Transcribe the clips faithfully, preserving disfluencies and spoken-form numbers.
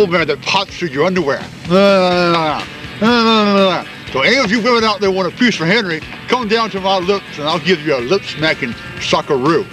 old man that pots through your underwear. So any of you women out there want a piece for Henry, come down to my lips and I'll give you a lip smacking socceroo.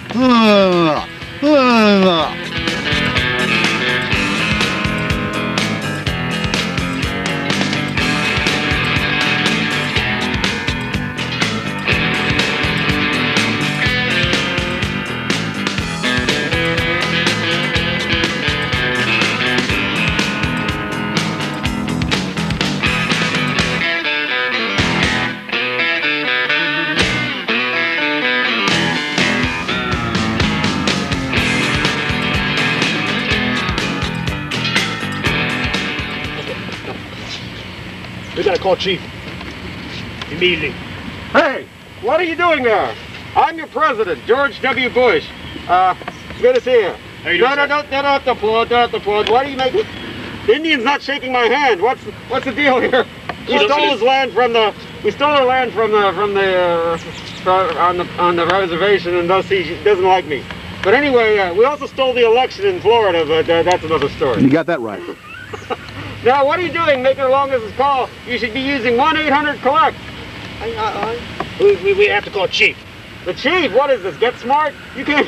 We gotta call Chief. Immediately. Hey, what are you doing there? I'm your president, George W. Bush. Uh, good to see you. How you no, doing, no, sir? don't, don't have to applaud, don't have to applaud. Why do you make... The Indian's not shaking my hand. What's what's the deal here? We You don't stole see his land from the... We stole our land from the... from the... Uh, from, on the on the reservation, and thus he doesn't like me. But anyway, uh, we also stole the election in Florida, but uh, that's another story. You got that right. Now, what are you doing making a long distance call? You should be using one eight hundred collect. I, I, I, we, we, we have to call Chief. The chief? What is this? Get smart? You can't...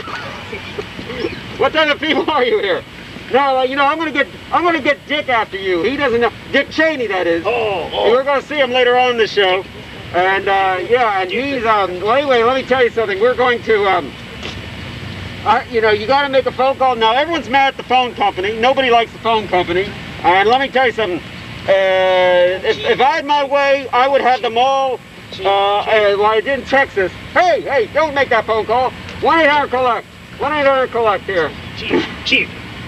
What type of people are you here? No, uh, you know, I'm gonna get I'm gonna get Dick after you. He doesn't know... Dick Cheney, that is. Oh, oh. We're gonna see him later on in the show. And, uh, yeah, and he's, um... Well, anyway, let me tell you something. We're going to, um... Uh, you know, you gotta make a phone call. Now, everyone's mad at the phone company. Nobody likes the phone company. And let me tell you something. Uh, if, if I had my way, I would have them all, uh, uh, like I did in Texas. Hey, hey, don't make that phone call. one eight hundred collect. one eight hundred collect here. Chief, Chief.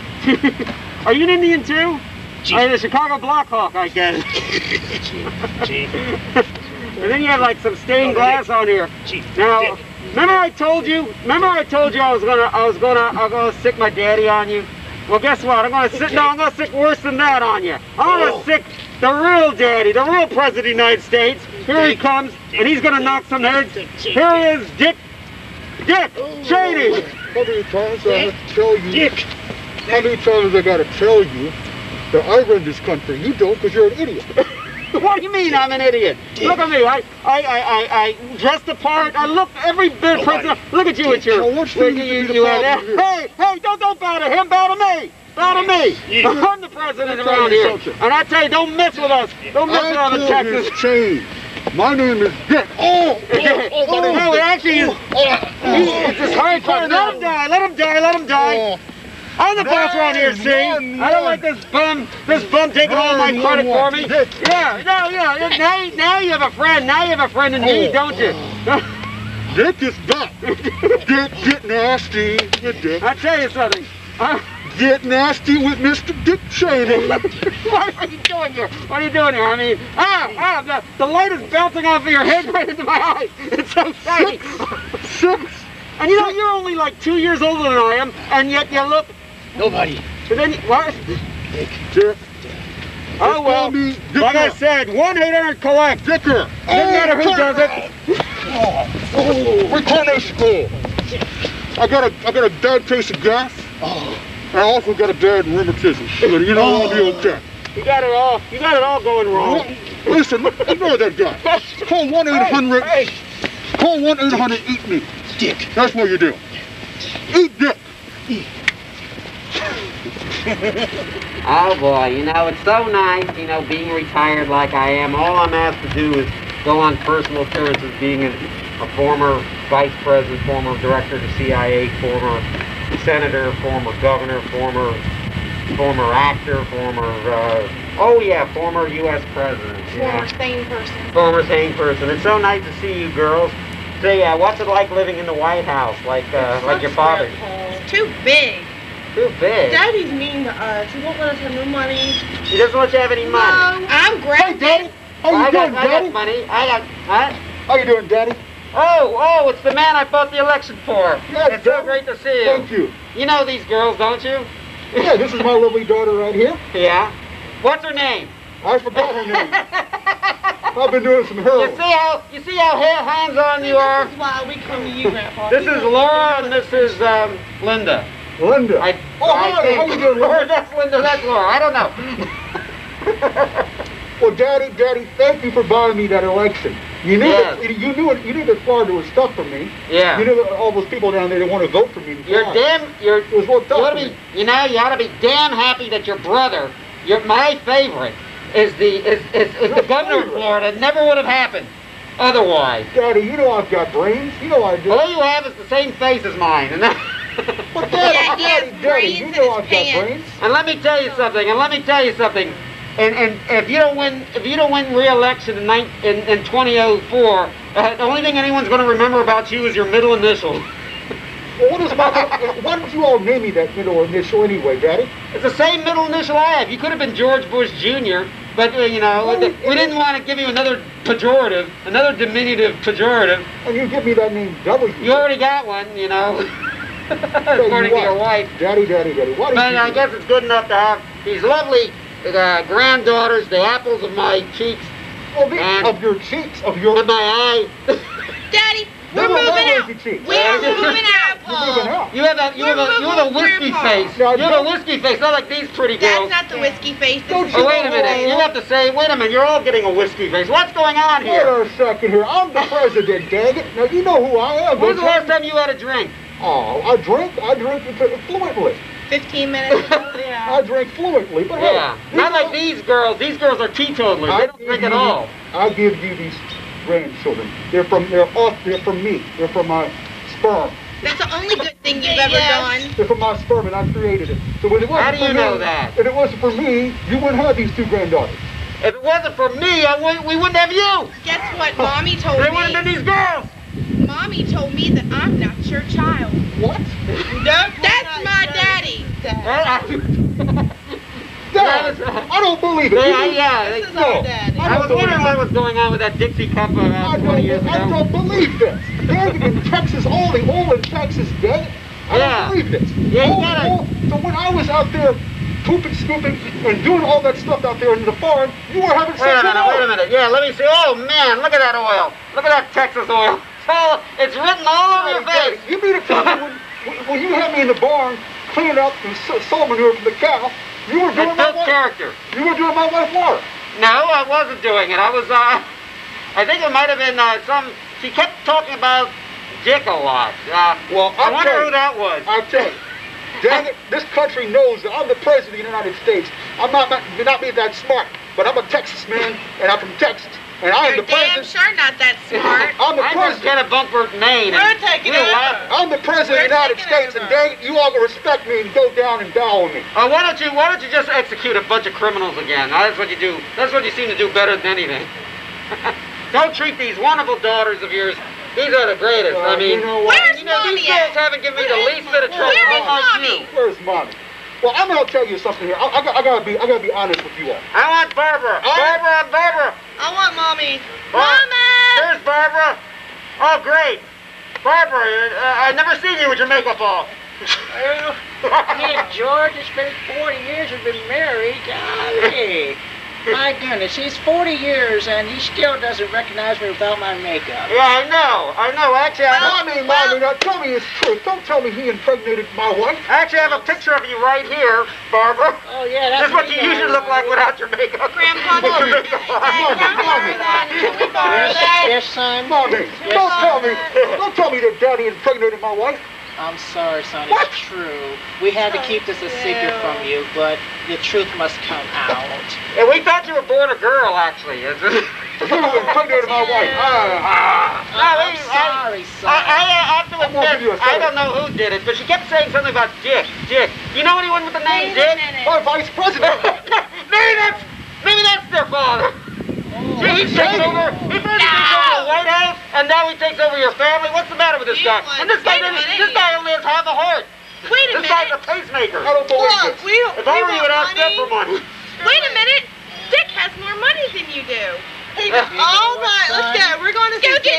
Are you an Indian too? Chief. I'm the Chicago Blackhawk, I guess. Chief, Chief. And then you have like some stained glass on here. Chief. Now, Dick. remember I told you? Remember I told you I was gonna, I was gonna, I was gonna sick my daddy on you? Well, guess what? I'm gonna sick. No, I'm gonna sick worse than that on you. I'm gonna Oh. sick the real daddy, the real president of the United States. Here he comes, and he's gonna knock some heads. Here he is, Dick, Dick Cheney. How many times I have to tell you? Dick. How many times I gotta tell you that I run this country? You don't, because you're an idiot. What do you mean I'm an idiot? Look at me. I, I, I, I, I dressed the part. I look every bit president. Look at you with your. Now, what's the with reason you, to be you the are there. problem here? Hey, hey! Don't, don't bow to him. Bow to me. Bow to me. Yeah. I'm the president Let's around tell you here. something. And I tell you, don't mess with us. Don't mess with I us in killed Texas. his chain. My name is Dick. Oh, oh, oh, my name is No, it Dick. actually is. Oh, It's just hard part. Let him die. Let him die. Let him die. oh. I'm the boss around here, see? Run, I don't run. like this bum, this bum taking all my Run, credit run, for me. run. Yeah, no, yeah. Now, you- now you have a friend. Now you have a friend in me, Oh, don't you? Dick is back. Dick, get nasty with Dick. I tell you something. Uh, Get nasty with Mister Dick Cheney. what are you doing here? What are you doing here? I mean, ah, ah, the, the light is bouncing off of your head right into my eyes. It's so shiny. Six. And you know, you're only like two years older than I am, and yet you look. Nobody. And then you, what? Dick. Oh well. call me Like I Dicker. said, one eight hundred collect. Dicker. Doesn't matter who does it. Oh, we call that school. I got a, I got a bad case of gas. Oh. I also got a bad rheumatism. But you know I'll be okay. You got it all. You got it all going wrong. Listen, ignore that guy. Call one eight hundred. Hey, Call one eight hundred eat me. Dick. That's what you do. Eat Dick. oh boy, you know, it's so nice, you know, being retired like I am. All I'm asked to do is go on personal appearances, being a, a former vice president, former director of the C I A, former senator, former governor, former former actor, former, uh, oh yeah, former U S president. Former Yeah. sane person. Former sane person. It's so nice to see you girls. Say, uh, what's it like living in the White House, like uh, like your father? It's too big. Too big. Daddy's mean to us. He won't let us have no money. He doesn't let you have any money. No, I'm great. Daddy. How you I got, doing, I Daddy? got money. I got, huh? How you doing, Daddy? Oh, oh, it's the man I fought the election for. Yes, It's so Daddy. great to see you. Thank you. You know these girls, don't you? Yeah, this is my lovely daughter right here. Yeah. What's her name? I forgot her name. I've been doing some You heroin. see how you see how ha- hands-on you are? This is why we come to you, Grandpa. This is Laura and this is um, Linda. Linda. I, oh, I hi, think, how you doing, or Linda? that's Linda, that's Laura. I don't know. Well, Daddy, Daddy, thank you for buying me that election. You knew Yes. that you knew it, you knew that Florida was tough for me. Yeah. You knew that all those people down there that want to vote for me. in You're Florida. damn. You're. It was what You tough ought for to be. me. You know. You ought to be damn happy that your brother, your my favorite, is the is is, is the governor of Florida. It never would have happened otherwise. Daddy, you know I've got brains. You know I do. All you have is the same face as mine, and that. But Daddy, Yeah, he Daddy, has Daddy, brains you in know his I've pants. got brains. And let me tell you something. And let me tell you something. And and if you don't win, if you don't win re-election in nine, in, in twenty oh four, uh, the only thing anyone's going to remember about you is your middle initial. Well, what is about, why did you all name me that middle initial anyway, Daddy? It's the same middle initial I have. You could have been George Bush Junior, but uh, you know Well, we, it- we didn't want to give you another pejorative, another diminutive pejorative. And you give me that name W. You already got one, you know, Tell you according to what, your wife. Daddy, Daddy, Daddy, why did But you I do guess it's good enough to have these lovely uh, granddaughters, the apples of my cheeks Oh, the, and- of your cheeks, of your... and my eye. Daddy, we're No, no, moving no, out. your cheeks. We are moving out, You're moving Paul. out. You have a you have a you have a whiskey Grandpa. face. No, I You have a don't. whiskey face, not like these pretty That's girls. not the whiskey face. This Don't is you Oh, wait a minute. know- You have to say, wait a minute, you're all getting a whiskey face. What's going on here? Hold on a second here. I'm the president, dang it. Now, you know who I am. When's the don't last you? time you had a drink? Oh, I drink. I drink fluently. fifteen minutes ago. I drink fluently, but Yeah. hey. Not like these girls. These girls are teetotalers. I They don't give drink at you- all. I give you these grandchildren. They're from, they're off, they're from me. They're from my sperm. That's the only good thing you've ever done. They're from my sperm, and I created it. So when it wasn't How do for you me, know that? If it wasn't for me, you wouldn't have these two granddaughters. If it wasn't for me, I wouldn't, we wouldn't have you. Guess what Mommy told There wouldn't have me? been these girls. Mommy told me that I'm not your child. What? That's my daddy. Dad, I don't believe it. Yeah, You- yeah. This is No. our daddy. I I don't was believe wondering it. what was going on with that Dixie cup uh, I twenty years don't, I ago. don't believe this. David in Texas, only, all in Texas, dead. I Yeah. don't believe this. Yeah, you All- gotta- all- so when I was out there pooping, scooping, and doing all that stuff out there in the farm, you were having Wait sex a with minute, all. wait a minute. Yeah, let me see. Oh, man, look at that oil. Look at that Texas oil. It's, all, it's written all over your Daddy, face. you mean to tell me when, when- when you had me in the barn cleaning up the s- soul manure from the cow, you were doing It's my good wife, character. you were doing my wife water. No, I wasn't doing it. I was, uh, I think it might have been uh, some, she kept talking about Dick a lot. Uh, Well, I I'll wonder tell who you. that was. I'll tell you. Dang it, this country knows that I'm the president of the United States. I'm not, not, not being that smart, but I'm a Texas man, and I'm from Texas. And I am You're the damn president. sure not that smart. I'm the I'm from president. Kennebunkport, Maine. We're and taking we were over. laughing. I'm the president of the We're United taking States, and over. dang it, you all gonna respect me and go down and bow on me. Oh, why don't you, why don't you just execute a bunch of criminals again? That's what you do. That's what you seem to do better than anything. Don't treat these wonderful daughters of yours. These are the greatest. Uh, I mean, you know what? Where's you know, these Mommy girls at? haven't given me the Where least bit of trouble. Where is Like Mommy? you. Where's mommy? Well, I'm gonna tell you something here. I, I, got- I gotta be, I gotta be honest with you all. I want Barbara. I- Barbara, Barbara. I want Mommy. Bar- Mama! There's Barbara. Oh, great. Barbara, uh, I've never seen you with your makeup off. Well, me and George, it's been forty years we've been married. Golly. My goodness, he's forty years and he still doesn't recognize me without my makeup. Yeah, I know. I know. Actually, I, Well- Mommy, mommy, now tell me it's true. Don't tell me he impregnated my wife. actually I have a picture of you right here, Barbara. Oh, yeah, that's This is what me, you usually look like without your makeup. Grandpa, With your Mommy. makeup on. Mommy, mommy. Can we borrow Yes, that? yes, son. Mommy, Yes, don't son. tell me, don't tell me that Daddy impregnated my wife. I'm sorry, son. What? It's true. We had to keep this a secret from you, but the truth must come out. And we thought you were born a girl, actually. You impregnated my wife. Ah, No, I'm we- sorry, son. I, I, I have to I'm gonna give you a admit, I second. don't know who did it, but she kept saying something about Dick, Dick. You know anyone with the name Wait a Dick? minute. my vice president. maybe that's, maybe that's their father. See, he's taken over, he first takes over the White House, and now he takes over your family. What's the matter with this He guy? was- And this guy, wait a didn't- minute. this guy only has half a heart. Wait a This guy's a minute. pacemaker. I don't believe Look, this. we, we If I were you, want would ask them money. for money. Wait a minute. Dick has more money than you do. All right, let's go. We're going to go get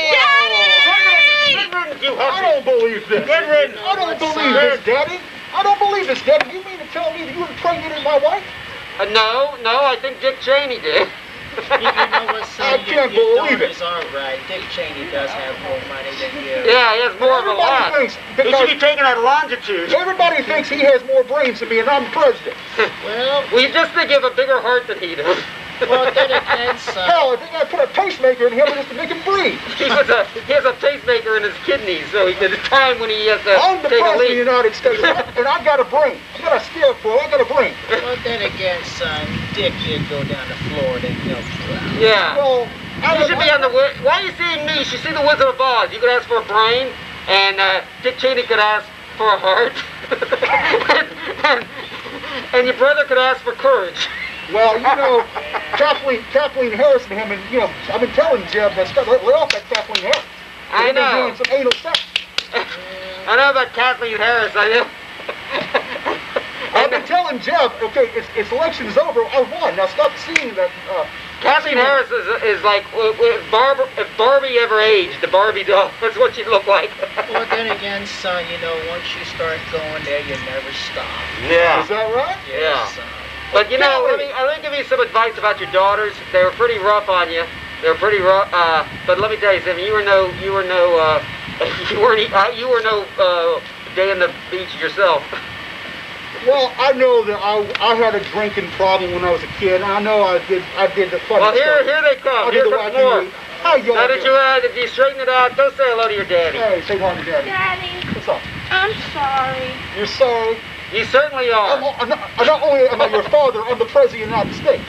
Daddy. Good riddance, you I hussy. don't believe this. Good riddance. I don't believe this, Daddy. I don't believe this, Daddy. You mean to tell me that you impregnated my wife? Uh, no, no, I think Dick Cheney did. You, you know what, son? I can't your, your believe it. daughters are right. Dick Cheney does have more money than you. Yeah, he has more of a lot. Everybody thinks, He should be because taking that longitude. everybody thinks he has more brains than me, and I'm president. Well, We just think you have a bigger heart than he does. well, then again, son. Hell, I think I put a pacemaker in him just to make him breathe. He has a he has a pacemaker in his kidneys, so he can time when he has to I'm the take a president of the leak. United States, and I got a brain. I got a scarecrow. I got a brain. Well, then again, son, Dick did go down to Florida and help you out. Yeah. Well, I You should be on the. wi- Why are you seeing me? You should see the Wizard of Oz. You could ask for a brain, and uh, Dick Cheney could ask for a heart, and, and, and your brother could ask for courage. Well, you know, Kathleen, Kathleen Harris and him, and you know, I've been telling Jeb that stuff. Lay off that Kathleen Harris. I They've been know. doing some anal sex. I know about Kathleen Harris. I know. I've been telling Jeb, okay, it's, it's election's over. I won. Now stop seeing that. Uh, Kathleen Harris is, is like if Barbie, if Barbie ever aged, the Barbie doll. That's what she'd look like. Well, then again, son, you know, once you start going there, you never stop. Yeah. Is that right? Yeah. Son. But you know, let me, let me give you some advice about your daughters. They were pretty rough on you. They were pretty rough. Uh, but let me tell you something. You were no, you were no, uh, you weren't, e- uh, you were no uh, day in the beach yourself. Well, I know that I, I had a drinking problem when I was a kid. And I know I did I did the funny Well, here, stuff. here they I come. did Here's the some wacky more. movie. How y'all Now that you, doing? uh, that you straighten it out, go say hello to your daddy. Hey, say hi to Daddy. Daddy, What's up? I'm sorry. You're sorry. You certainly I'm, are. I'm not, not only am I your father, I'm the president of the United States.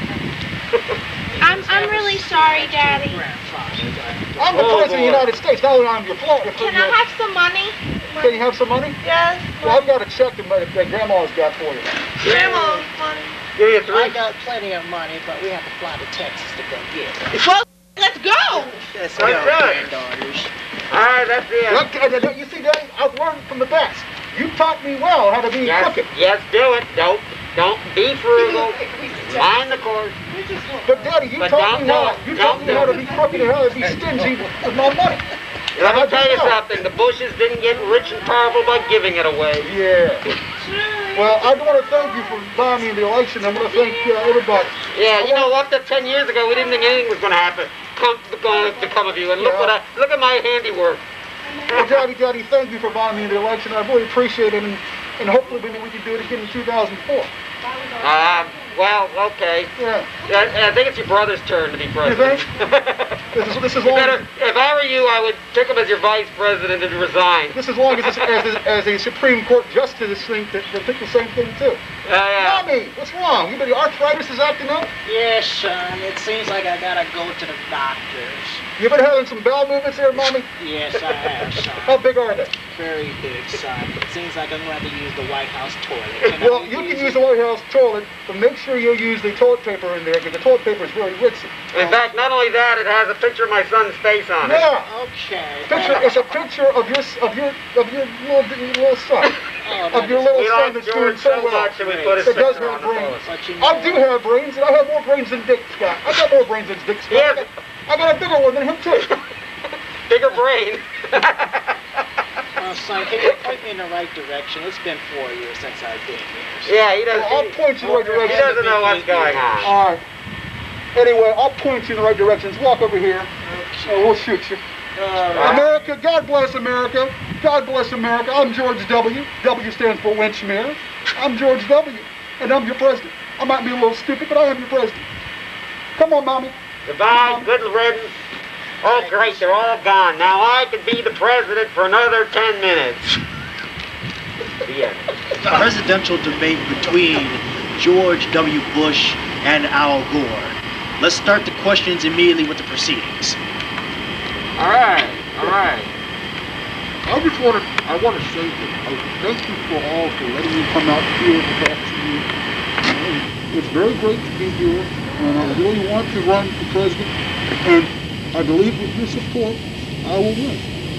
I'm I'm really sorry, Daddy. I'm the Oh, president of the boy. United States. Not only I'm your father. Can I have some money? Can you have some money? Yes. Well, I've got a check that, my, that Grandma's got for you. Grandma's money. Give you I three. got plenty of money, but we have to fly to Texas to go get it. Well, let's go. Let's Let's go, do it. granddaughters. All right, that's it. Look, uh, uh, you see, Daddy, I've learned from the best. You taught me well how to be Yes, crooked. yes, do it. Don't, don't be frugal. Mind the course. But Daddy, you But taught don't me do how. it. You Don't taught me do how to it. be crooked and how to be stingy with my money. Let me How'd tell you know? something. The Bushes didn't get rich and powerful by giving it away. Yeah. Well, I want to thank you for buying me in the election. I'm going to thank uh, everybody. Yeah, you know, up to ten years ago, we didn't think anything was going to happen, come, going to come of you. And look Yeah. what I, look at my handiwork. Well, Daddy, Daddy, thank you for buying me in the election. I really appreciate it, and, and hopefully maybe we can do it again in two thousand four. Uh, well, okay. Yeah. I, I think it's your brother's turn to be president. This is this is You long. better, if I were you, I would pick him as your vice president and resign. This as long as this, as, a, as a Supreme Court justice think that they think the same thing too. Uh, yeah. Mommy, what's wrong? You your arthritis is acting up? Yes, son. It seems like I gotta go to the doctors. You been having some bowel movements there, Mommy? Yes, I have, How son. big are they? Very big, son. It seems like I'm gonna have to use the White House toilet. Can I Well, you can use the White House toilet, but make sure you use the toilet paper in there because the toilet paper is very ritzy. In fact, not only that, it has a picture of my son's face on it. Yeah. Okay. Picture, it's a picture of your of your of your little your little son, Oh, of your that is- little We son like that's doing George so so well. much that we put his That does picture have on the brains. post. But you know, I do have brains, and I have more brains than Dick Scott. I got more brains than Dick Scott. He has I, got, I got a bigger one than him too. bigger brain. Well, son, can you point me in the right direction? It's been four years since I've been here. Yeah, he doesn't. Well, I'll point you in the right He direction. doesn't know what's going on. All right. Anyway, I'll point you in the right direction. Just walk over here, and we'll shoot you. All right. America, God bless America. God bless America. I'm George W. W stands for Winchmere. I'm George W. And I'm your president. I might be a little stupid, but I am your president. Come on, Mommy. Goodbye, good riddance. Oh, great, they're all gone. Now I could be the president for another ten minutes. The end. The presidential debate between George W. Bush and Al Gore. Let's start the questions immediately with the proceedings. All right, all right. I just want to, I want to say that I thank you for all for letting me come out here to talk to you. Uh, It's very great to be here, and I really want to run for president, and I believe with your support, I will win.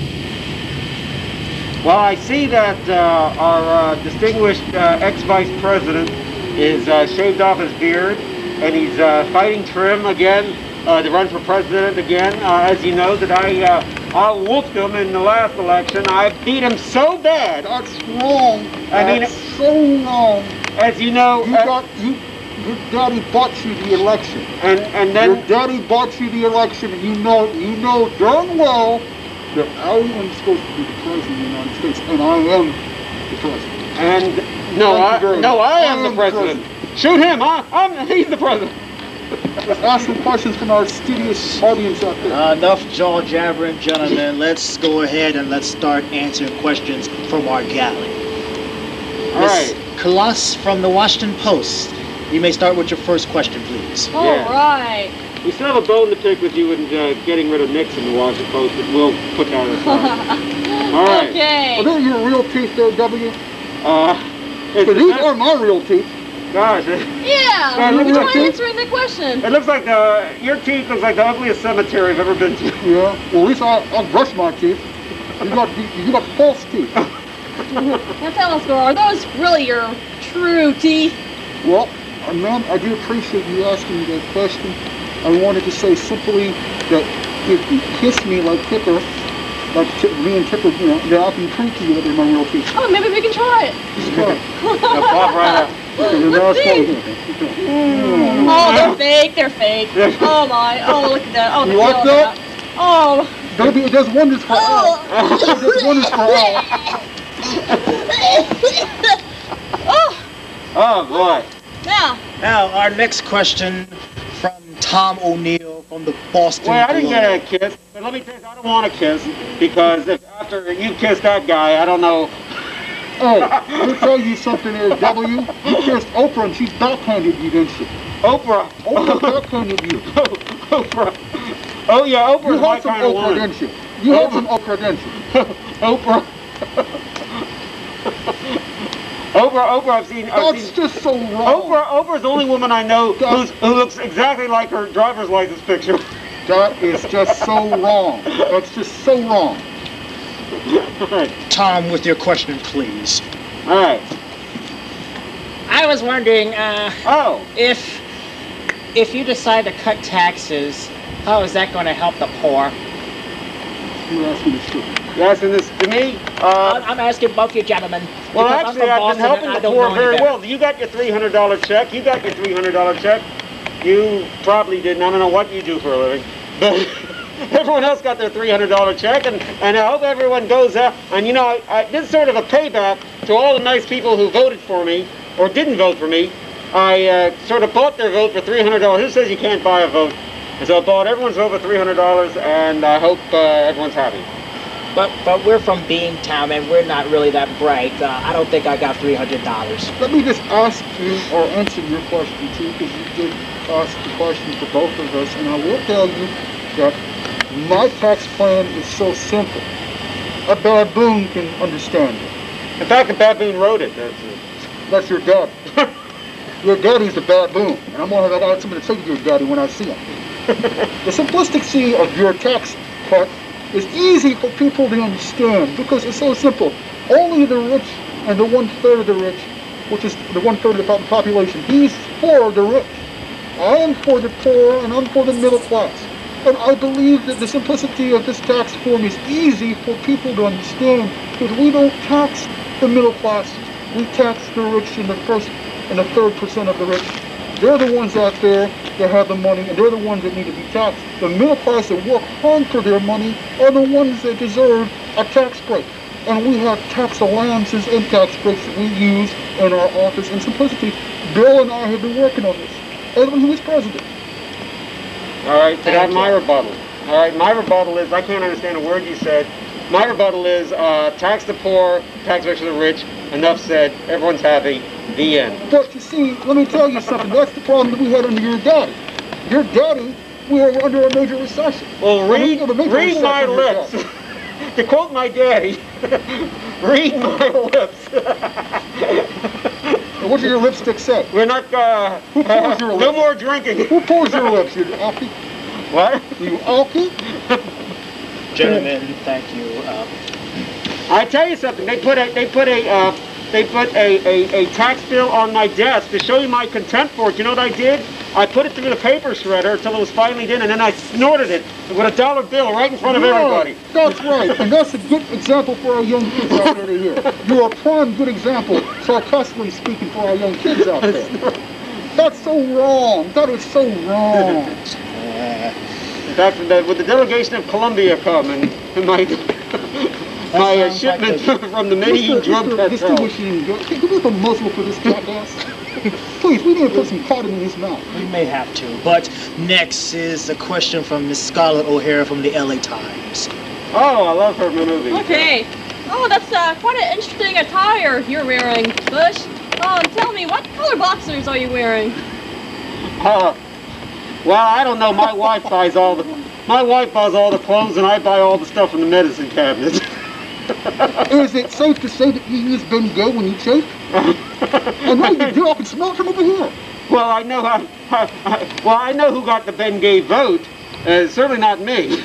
Well, I see that uh, our uh, distinguished uh, ex-vice president is uh, shaved off his beard, and he's uh, fighting trim again uh, to run for president again. Uh, as you know, that I uh, I whooped him in the last election. I beat him so bad. That's wrong. I mean, That's so wrong. As you know, You uh, got, you, Your daddy bought you the election. And and then Your daddy bought you the election, and you know you know darn well that I am supposed to be the president of the United States, and I am the president. and no, Thank you I very no, much. I am I the am president. Shoot him, huh? I'm he's the president. Let's ask some questions from our studious audience out there. Uh, enough jaw jabbering, gentlemen. Let's go ahead and let's start answering questions from our galley. All Miss right. Klaus from the Washington Post. You may start with your first question, please. Yeah. All right. We still have a bone to pick with you and uh, getting rid of Nixon in the Washington Post, but we'll put that aside. All right. Okay. Are they your real teeth there, W? Uh, it's, So these are my real teeth. gosh, it, Yeah. Uh, look You're at not that. answering the question. it looks like the your teeth looks like the ugliest cemetery I've ever been to. Yeah. Well, at least I, I'll brush my teeth. You got you got false teeth. Now tell us, Gore, are those really your true teeth? Well, uh, ma'am, I do appreciate you asking me that question. I wanted to say simply that if you kiss me like Tipper, like Tip, me and Tipper, you know, then I can prove to you that they're my real teeth. Oh, maybe we can try it. Just try it. Now pop right up. Okay, then Let's that's see. fine. Mm. Oh, they're fake. They're fake. Oh my. Oh, look at that. Oh, the You like feel of that? Oh. Baby, it does wonders for all. Oh. It does wonders for all. Oh. Oh boy. Now. Now, our next question from Tom O'Neill from the Boston Well, I didn't Globe. get a kiss, but let me tell you, I don't want a kiss because if after you kiss that guy, I don't know. Oh, let me tell you something there, W. You kissed Oprah and she backhanded you, didn't she? Oprah. Oprah backhanded you. Oprah. Oh yeah, You Oprah's my had some kind of Oprah, woman. didn't you? You had some Oprah, didn't you? Oprah. Oprah, Oprah, I've seen, I've That's seen. just so wrong. Oprah, Oprah's the only woman I know who's, who looks exactly like her driver's license picture. That is just so wrong. That's just so wrong. All right. Tom, with your question, please. All right. I was wondering, uh, Oh, if if you decide to cut taxes, how is that going to help the poor? You're asking this too. you asking this to me? Uh, I'm asking both you gentlemen. well, because I'm actually, from I've Boston been helping and I the don't poor know any very better. well. You got your three hundred dollar check. You got your three hundred dollar check. You probably didn't. I don't know what you do for a living, but everyone else got their three hundred dollar check, and, and I hope everyone goes out. And you know, I, I did sort of a payback to all the nice people who voted for me or didn't vote for me. I uh, sort of bought their vote for three hundred dollars. Who says you can't buy a vote? And so I bought everyone's vote for three hundred dollars, and I hope uh, everyone's happy. But but we're from Beantown and we're not really that bright. Uh, I don't think I got three hundred dollars. Let me just ask you, or answer your question too, because you did ask the question for both of us, and I will tell you that my tax plan is so simple. A baboon can understand it. In fact, the baboon wrote it. That's it. That's your dad. Your daddy's a baboon, and I'm gonna have somebody to take your daddy when I see him. The simplicity of your tax cut is easy for people to understand because it's so simple. Only the rich and the one third of the rich, which is the one third of the population, he's for the rich. I am for the poor and I'm for the middle class. And I believe that the simplicity of this tax form is easy for people to understand because we don't tax the middle class. We tax the rich and the first and the third percent of the rich. They're the ones out there that have the money, and they're the ones that need to be taxed. The middle class that work hard for their money are the ones that deserve a tax break. And we have tax allowances and tax breaks that we use in our office. And simplicity, Bill and I have been working on this, ever since he was president. All right, so Thank that's my you. rebuttal. All right, my rebuttal is, I can't understand a word you said. My rebuttal is uh, tax the poor, tax rich the rich. Enough said. Everyone's happy. The end. But you see, let me tell you something. That's the problem that we had under your daddy. Your daddy, we were under a major recession. Well, And we read, had a major read recession my under your lips. daddy. To quote my daddy, read my lips. And what did your lipstick say? We're not, uh, Who pours your no lips? more drinking. Who pulls your lips? You alky? What? You alky? Gentlemen, thank you. Uh, I tell you something. They put a they put a uh, they put a, a, a tax bill on my desk to show you my contempt for it. You know what I did? I put it through the paper shredder until it was finally in, and then I snorted it with a dollar bill right in front of Yeah, everybody. That's right, and that's a good example for our young kids out there to hear. You're a prime good example, sarcastically speaking, for our young kids out there. That's so wrong. That is so wrong. In fact, the, with the delegation of Colombia coming, my my uh, shipment like from the Medellin drug cartel. Distinguishing, can you give a muzzle for this jackass? Please, we need to put some cotton in his mouth. We may have to. But next is a question from Miss Scarlett O'Hara from the L A Times. Oh, I love her movie. Okay. Oh, that's uh, quite an interesting attire you're wearing, Bush. Um, tell me, what color boxers are you wearing? Uh, well, I don't know. My wife buys all the my wife buys all the clothes, and I buy all the stuff from the medicine cabinet. Is it safe to say that you use Bengay when you choke? I know you do. I can smell it from over here. Well, I know how. how, how well, I know who got the Bengay vote. Uh, certainly not me.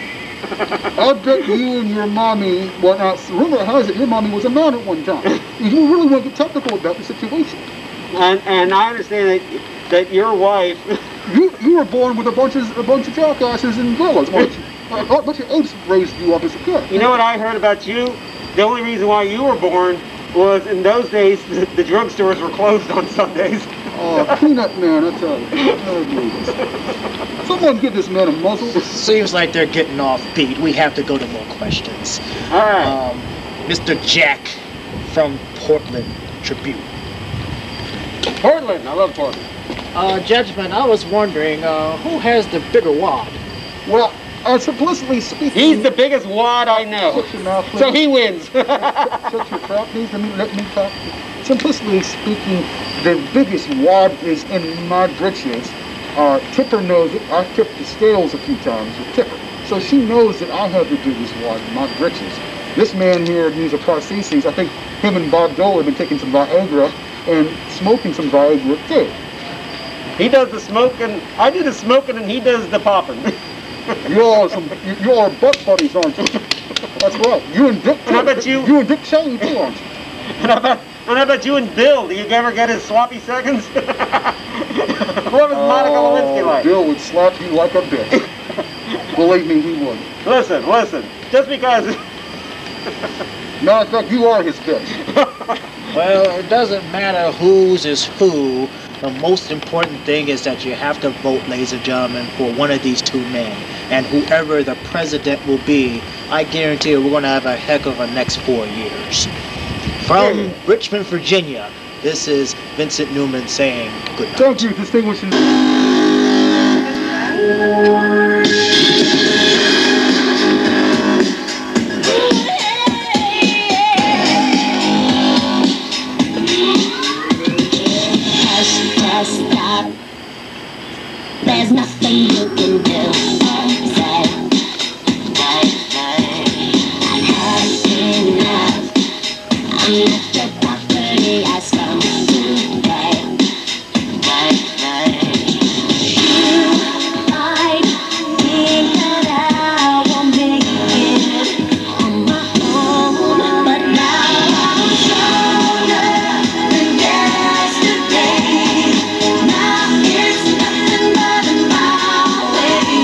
I bet you and your mommy, well, now, rumor has it your mommy was a man at one time. You really want to get technical about the situation. And and I understand that that your wife. You you were born with a bunch of a bunch of jackasses and villas, weren't you? A bunch of apes raised you up as a kid. You know what I heard about you? The only reason why you were born was in those days the, the drugstores were closed on Sundays. Oh, peanut man, I tell you. Oh, someone give this man a muzzle. Seems like they're getting off beat. We have to go to more questions. All right. Um, Mister Jack from Portland Tribune. Portland, I love Portland. Uh, Judgment, I was wondering, uh, who has the bigger wad? Well, uh, simplistically speaking... He's the biggest wad I know. Shut your mouth, please. So he wins. Shut your trap, please. Let me, let me talk. Simplistically speaking, the biggest wad is in my britches. Uh, Tipper knows it. I've tipped the scales a few times with Tipper. So she knows that I have the biggest wad in my britches. This man here needs a prosthesis. I think him and Bob Dole have been taking some Viagra and smoking some Viagra too. He does the smoking, I do the smoking and he does the popping. You all are some, you, you all are butt buddies, aren't you? That's right. You and Dick. And I bet you. You and Dick Cheney too, aren't you? And I bet, and I bet you and Bill. Do you ever get his sloppy seconds? What was Monica Lewinsky like? Bill would slap you like a bitch. Believe me, he would. Listen, listen. Just because. Matter of fact, you are his bitch. Well, it doesn't matter whose is who. The most important thing is that you have to vote, ladies and gentlemen, for one of these two men. And whoever the president will be, I guarantee you we're going to have a heck of a next four years. From Richmond, Virginia, this is Vincent Newman saying good night. Thank you, distinguished. There's nothing you can do. Say, I've had enough. I'm not your property. I come to pay. You lied, think that I will make it on my own, but now I'm stronger than yesterday. Now it's nothing but a my way.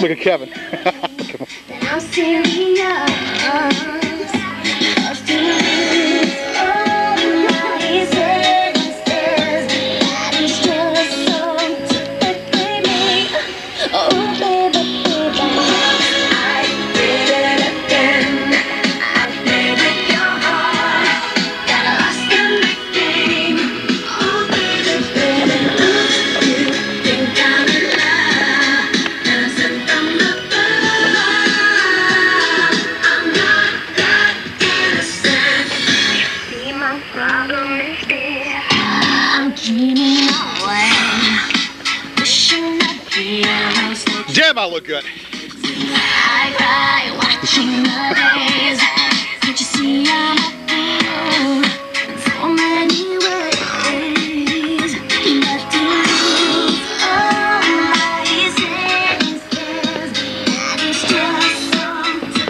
Look at Kevin. I'm serious. Cause to lose all my senses, that is just so baby. Oh baby, baby, I did it again. I played with your heart, got lost in the game. Oh baby, baby, you think I'm in love, dancing from the I'm not that innocent. See, my problem is this. I'm dreaming away, wishing that feels like Damn, I look good. I cry watching the days. Can't you see I'm a fool? So many ways left to lose. All my senses, that is just so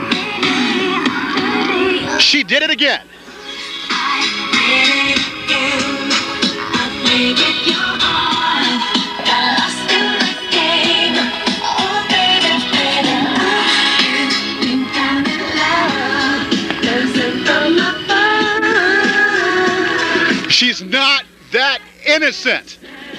baby. She did it again. I did it again. I played with your heart, got lost in the game. Oh baby, baby, I think I'm in love, dancing from afar. She's not that innocent.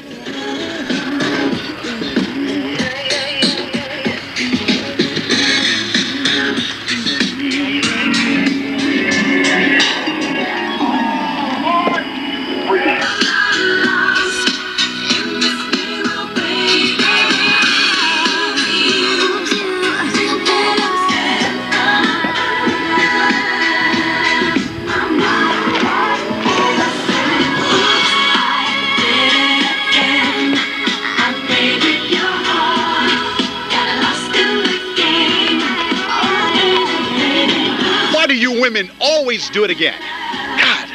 Why do you women always do it again? God.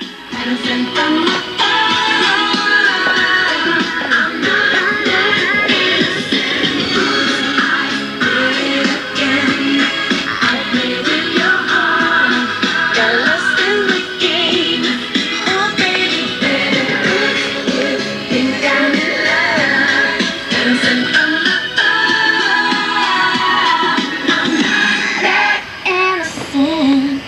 Innocent.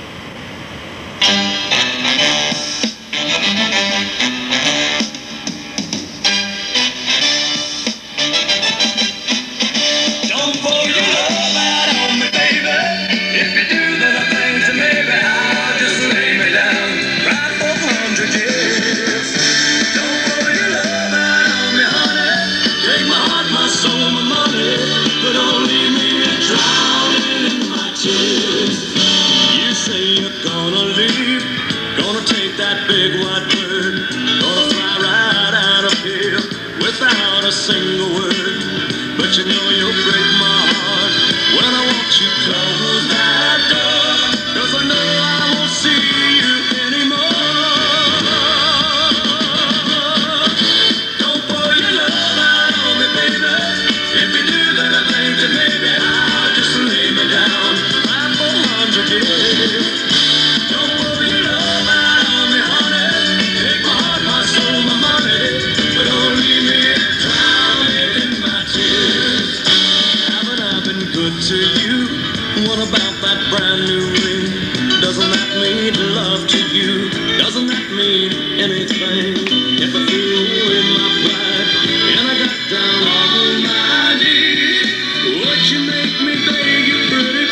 Don't pour your love out on me, baby. If you do, then I think that maybe I'll just lay me down right for a hundred years. Don't pour your love out on me, honey. Take my heart, my soul, my money, but don't leave me drowning in my tears. You say you're gonna leave, gonna take that big white bird, gonna fly right out of here without a single word. But you know you'll break my heart when I watch you close that door, 'cause I know I won't see you anymore. Don't pour your love out on me, baby. If you do, then I think that maybe I'll just lay me down right for a hundred years. Don't pour your love out on me, honey. Take my heart, my soul, my money, but don't leave me drowning in my tears. Haven't I been good to you? What about that brand new ring? Doesn't that mean love to you? Doesn't that mean anything? If I threw away my pride and I got down on my knees, would you make me beg you pretty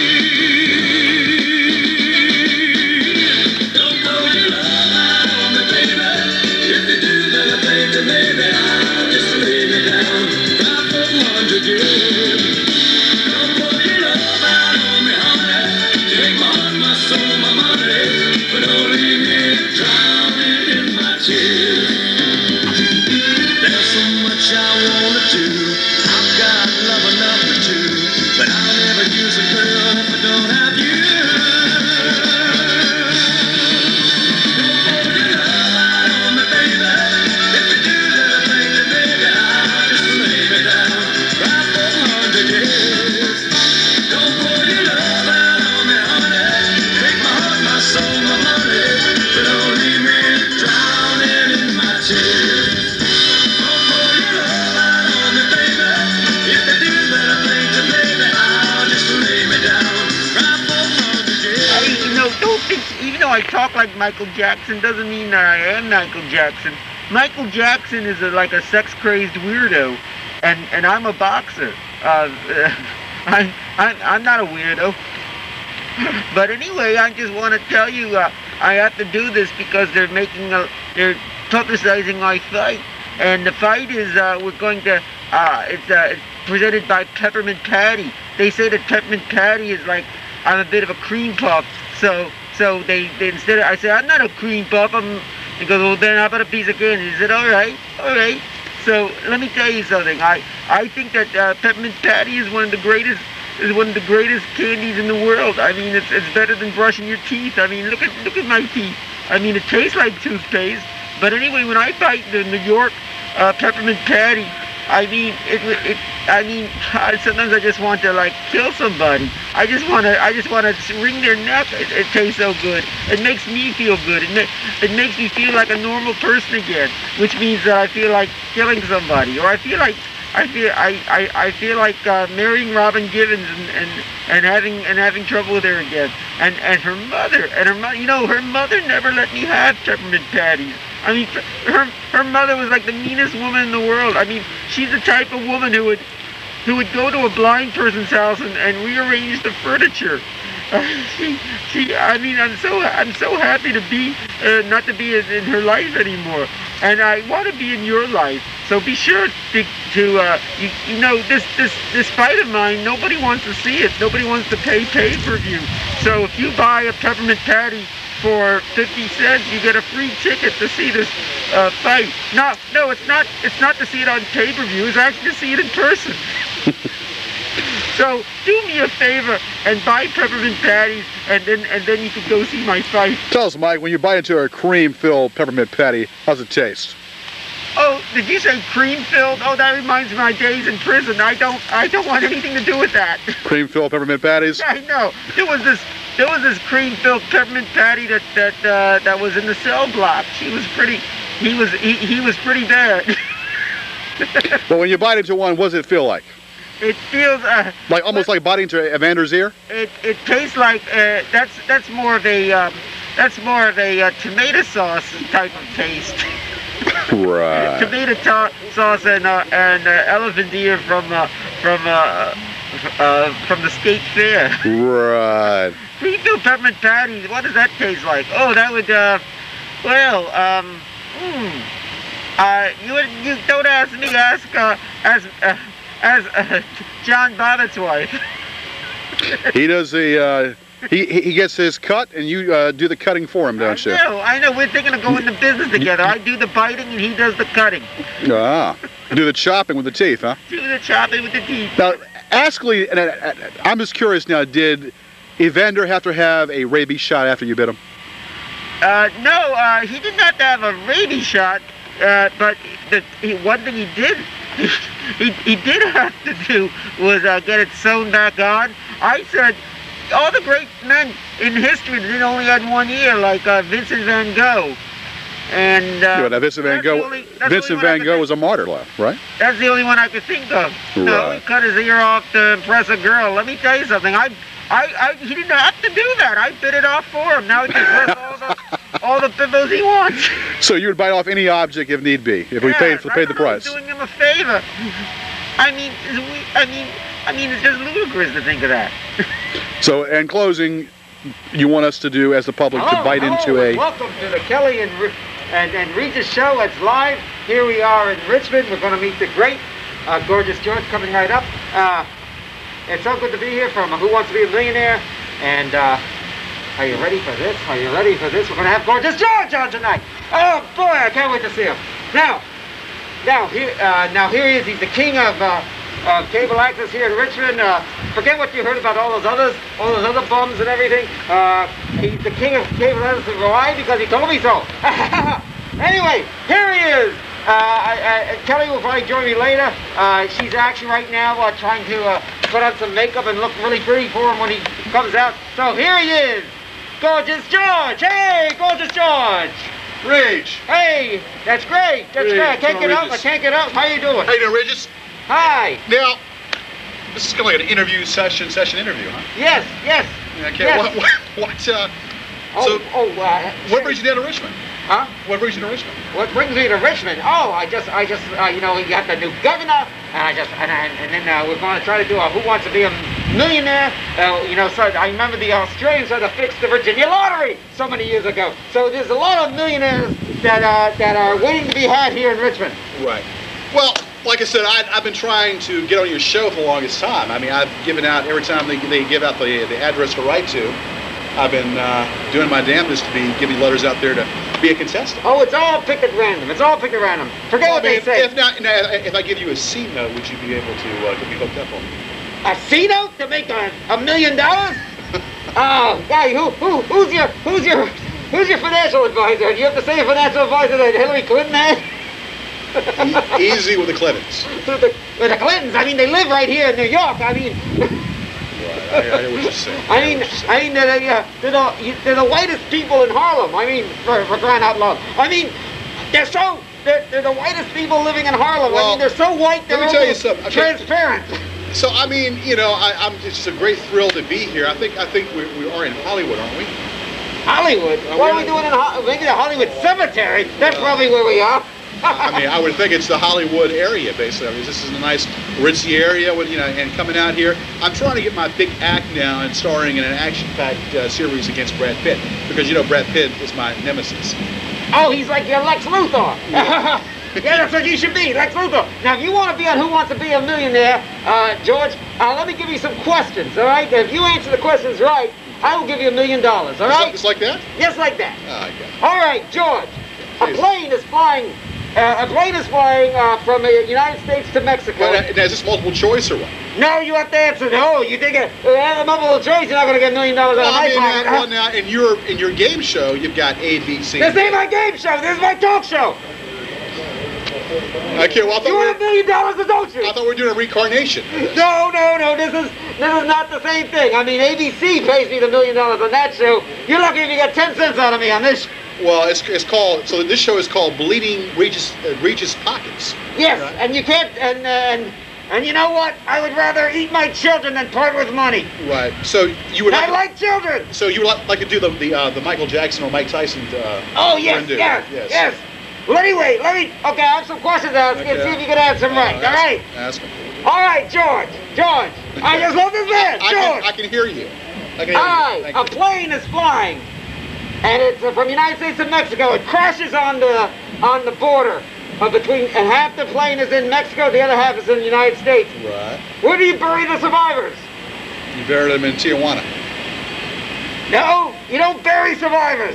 please? Don't pour your love out on me, baby. If you do, then I think that maybe I'll just lay me down right for a hundred years. Don't pour your love out on me, honey. Take my heart, my soul, my money, but don't leave me drowning in my tears. There's so much I wanna do. I've got love enough for two, but I'll never use a girl if I don't have you. Don't pour your love out on me, baby. If you do, then I think that maybe I'll just lay me down right for a hundred years. Don't pour your love out on me, honey. Take my heart, my soul, my money, but don't leave me drowning in my tears. Don't pour your love out on me, baby. If you do, then I I talk like Michael Jackson doesn't mean that I am Michael Jackson. Michael Jackson is a, like a sex-crazed weirdo, and and I'm a boxer. Uh, I, I I'm not a weirdo. But anyway, I just want to tell you, uh, I have to do this because they're making a, they're publicizing my fight, and the fight is uh, we're going to, uh, it's, uh, it's presented by Peppermint Patty. They say that Peppermint Patty is like, I'm a bit of a cream puff, so so they, they instead of, I said, I'm not a cream puff, I'm, he goes, well then how about a piece of candy? He said, all right, all right. So let me tell you something, I, I think that uh, Peppermint Patty is one of the greatest, is one of the greatest candies in the world. I mean, it's, it's better than brushing your teeth. I mean, look at look at my teeth. I mean, it tastes like toothpaste. But anyway, when I bite the New York uh, Peppermint Patty, I mean, it, it. I mean, sometimes I just want to like kill somebody. I just want to. I just want to wring their neck. It, it tastes so good. It makes me feel good. It, ma it makes me feel like a normal person again, which means that I feel like killing somebody, or I feel like. I feel I, I, I feel like uh, marrying Robin Givens and, and, and having and having trouble with her again. And and her mother and her mother, you know, her mother never let me have peppermint patties. I mean, her her mother was like the meanest woman in the world. I mean, she's the type of woman who would who would go to a blind person's house and, and rearrange the furniture. Uh, she she I mean, I'm so I'm so happy to be uh, not to be in, in her life anymore. And I want to be in your life. So be sure to, to uh, you, you know, this, this, this fight of mine, nobody wants to see it. Nobody wants to pay pay-per-view. So if you buy a peppermint patty for fifty cents, you get a free ticket to see this uh, fight. No, no, it's not, it's not to see it on pay-per-view. It's actually to see it in person. So do me a favor and buy peppermint patties, and then and then you can go see my fight. Tell us, Mike, when you bite into a cream-filled peppermint patty, how's it taste? Oh, did you say cream-filled? Oh, that reminds me of my days in prison. I don't I don't want anything to do with that. Cream-filled peppermint patties? I know. There was this there was this cream-filled peppermint patty that that uh, that was in the cell block. She was pretty. He was he, he was pretty bad. Well, when you bite into one, what does it feel like? It feels uh, like almost like biting into Evander's ear. It it tastes like uh, that's that's more of a um, that's more of a uh, tomato sauce type of taste. Right. Tomato sauce and uh, and uh, elephant ear from uh, from uh, uh, from the state fair. Right. Cream-filled peppermint patties. What does that taste like? Oh, that would uh, well um, hmm. Uh, you would you don't ask me. Ask uh, as. Uh, As uh, John Bobbitt's wife. He does the, uh, he, he gets his cut and you uh, do the cutting for him, don't you? I know, I know. We're thinking of going into business together. I do the biting and he does the cutting. Ah, do the chopping with the teeth, huh? Do the chopping with the teeth. Now, Askley, and uh, I'm just curious now, did Evander have to have a rabies shot after you bit him? Uh, no, uh, he did not have a rabies shot, uh, but the, he, one thing he did, he, he, he did have to do was uh, get it sewn back on. I said, all the great men in history did only had one ear, like uh, Vincent van Gogh. And uh, yeah, now Vincent van Gogh, only, Vincent van Gogh was a martyr, right? That's the only one I could think of. Right. No, he cut his ear off to impress a girl. Let me tell you something. I, I, I he didn't have to do that. I bit it off for him. Now he can press all the, all the pimples he wants. So you would bite off any object if need be, if we yeah, paid paid the price. I'm doing him a favor. I mean, I mean, I mean, it's just ludicrous to think of that. So, in closing, you want us to do, as the public, hello, to bite hello, into a... Welcome to the Kelly and, and, and Regis show. It's live. Here we are in Richmond. We're going to meet the great, uh, gorgeous George coming right up. Uh, it's so good to be here from Who Wants to Be a Millionaire. And uh, are you ready for this? Are you ready for this? We're going to have gorgeous George on tonight. Oh boy, I can't wait to see him. Now, now here, uh, now here he is. He's the king of uh, uh, cable access here in Richmond. Uh, forget what you heard about all those others, all those other bums and everything. Uh, he's the king of cable access. Why? Because he told me so. Anyway, here he is. Uh, I, I, Kelly will probably join me later. Uh, she's actually right now uh, trying to uh, put on some makeup and look really pretty for him when he comes out. So here he is, gorgeous George. Hey, gorgeous George. Rage. Hey, that's great. That's Hey, great. I can't hello, get up. I Regis. can't get up. How you doing? How you doing, Regis? Hi. Now, this is kind of like an interview session, session interview, huh? Yes, yes. Okay. Yes. What, what, what, uh, Oh, So- oh, uh, What brings you down to Richmond? Huh? What brings you to Richmond? What brings me to Richmond? Oh, I just, I just, uh, you know, you got the new governor, and I just, and, and, and then uh, we're going to try to do a Who Wants to Be a Millionaire. Uh, you know, so I remember the Australians had to fix the Virginia lottery so many years ago. So there's a lot of millionaires that uh, that are waiting to be had here in Richmond. Right. Well, like I said, I, I've been trying to get on your show for the longest time. I mean, I've given out, every time they, they give out the, the address to write to, I've been uh, doing my damnedest to be giving letters out there to be a contestant. Oh, it's all picked at random. It's all picked at random. Forget Well, what I mean, they say. If, not, now, if I give you a C note, would you be able to uh, be hooked up on me? A C note to make a, a million dollars? Oh, guy, who, who, who's your, who's your, who's your financial advisor? Do you have the same financial advisor that Hillary Clinton had? E- easy with the Clintons. With the, with the Clintons, I mean, they live right here in New York. I mean, Right, I, I know what you're saying. I mean, I mean, they're the, uh, they're the, they're the whitest people in Harlem. I mean, for, for crying out loud. I mean, they're so, they're, they're the whitest people living in Harlem. Well, I mean, they're so white, they're let me tell you almost something, okay. transparent. So I mean, you know, I, I'm it's just a great thrill to be here. I think I think we, we are in Hollywood, aren't we? Hollywood? Are What are we- we doing in Ho- maybe the Hollywood Cemetery? That's probably where we are. I mean, I would think it's the Hollywood area, basically. I mean, this is a nice, ritzy area, with you know, and coming out here, I'm trying to get my big act now and starring in an action-packed uh, series against Brad Pitt, because you know Brad Pitt is my nemesis. Oh, he's like your Lex Luthor. Yeah. Yeah, that's what you should be, Lex Luthor. Now, if you want to be on Who Wants to Be a Millionaire, uh, George, uh, let me give you some questions, all right? If you answer the questions right, I will give you a million dollars, all Just right? like, just like that? Just like that. Oh, okay. All right, George. A Please. plane is flying. Uh, a plane is flying uh, from the United States to Mexico. Well, now, now, is this multiple choice or what? No, you have to answer no. You think it, uh, multiple choice, you're not going to get a million dollars out Well, of I my mean, pocket. now, huh? well, now, in your in your game show, you've got A, B, C. This ain't my game show. This is my talk show. Okay, well, I thought, You we want a were, million dollars or don't you? I thought we were doing a reincarnation. No, no, no. This is this is not the same thing. I mean, A B C pays me the million dollars on that show. You're lucky if you get ten cents out of me on this. Well, it's, it's called, so this show is called Bleeding Regis, uh, Regis Pockets. Yes, Right. and you can't. And uh, and and you know what? I would rather eat my children than part with money. Right. So you would I like, like children. so you would like, like to do the the, uh, the Michael Jackson or Mike Tyson uh, Oh yes, undo. yes, yes, yes. Well, anyway, let me. Okay, I have some questions to ask you and Okay. see if you can answer them right. Uh, All right. Ask me. All right, George. George. I just love this man, I George. can, I can hear you. I can hear All you. right, Thank a you. plane is flying, and it's uh, from the United States to Mexico. It crashes on the on the border uh, between, and half the plane is in Mexico, the other half is in the United States. Right. Where do you bury the survivors? You buried them in Tijuana. No, you don't bury survivors.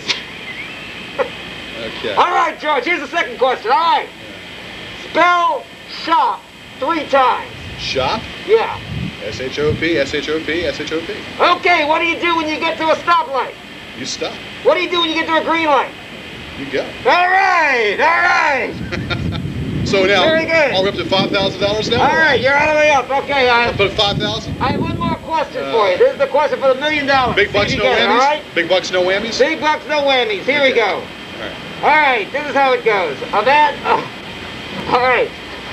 Okay. All right, George. Here's the second question. All right, spell shop three times. Shop. Yeah. S H O P, S H O P, S H O P. Okay. What do you do when you get to a stoplight? You stop. What do you do when you get to a green light? You go. All right. All right. So now, Very good. are we up to five thousand dollars now? All right. You're all the way up. Okay. I, I'll put five thousand. I have one more question Uh, for you. This is the question for the million dollars. Big See bucks, if no you get it, whammies. all right? Big bucks, no whammies. Big bucks, no whammies. Here we Okay. go. All right. All right. This is how it goes. A man. Oh, all right.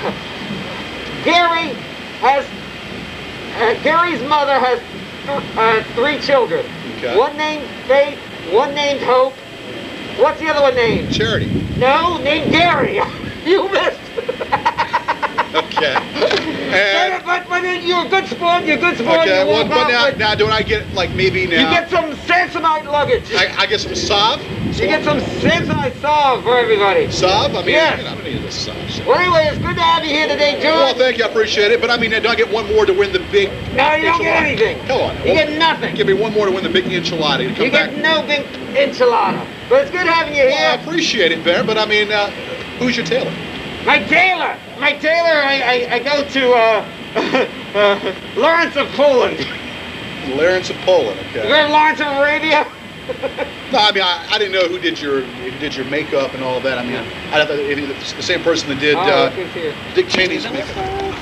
Gary has. Uh, Gary's mother has th- uh, three children. Okay. One named Faith. One named Hope. What's the other one named? Charity. No, named Gary. You missed. Okay. And but, but, but you're a good sport. You're a good sport. okay. You Well, walk but off now, with- now, don't I get like maybe now? You get some Samsonite luggage. I, I get some salve. You get some Samsonite salve for everybody. Salve. I mean, Yes. I don't need this salve. So. Well, anyway, it's good to have you here today, Well, George. thank you. I appreciate it. But I mean, do I get one more to win the big? No, you don't get enchilada? anything. Come on. You get nothing. Give me one more to win the big enchilada. To come You back. get no big enchilada. But it's good having you Well, I here. appreciate it, Bear. But I mean, uh, who's your tailor? My tailor. My tailor, I, I, I go to uh, uh, Lawrence of Poland. Lawrence of Poland. You Okay. heard of Lawrence of Arabia? No, I mean, I, I didn't know who did your who did your makeup and all that. I mean, I thought if it's the same person that did Oh, uh, look who's here. Dick Cheney's makeup.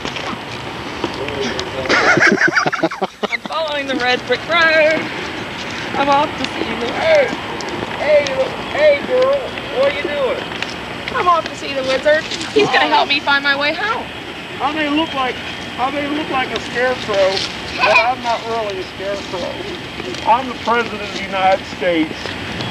I'm following the red brick road. I'm off to see the Hey, hey, hey, girl, what are you doing? I'm off to see the wizard. He's gonna help me find my way home. I may look like I may look like a scarecrow, but I'm not really a scarecrow. I'm the president of the United States,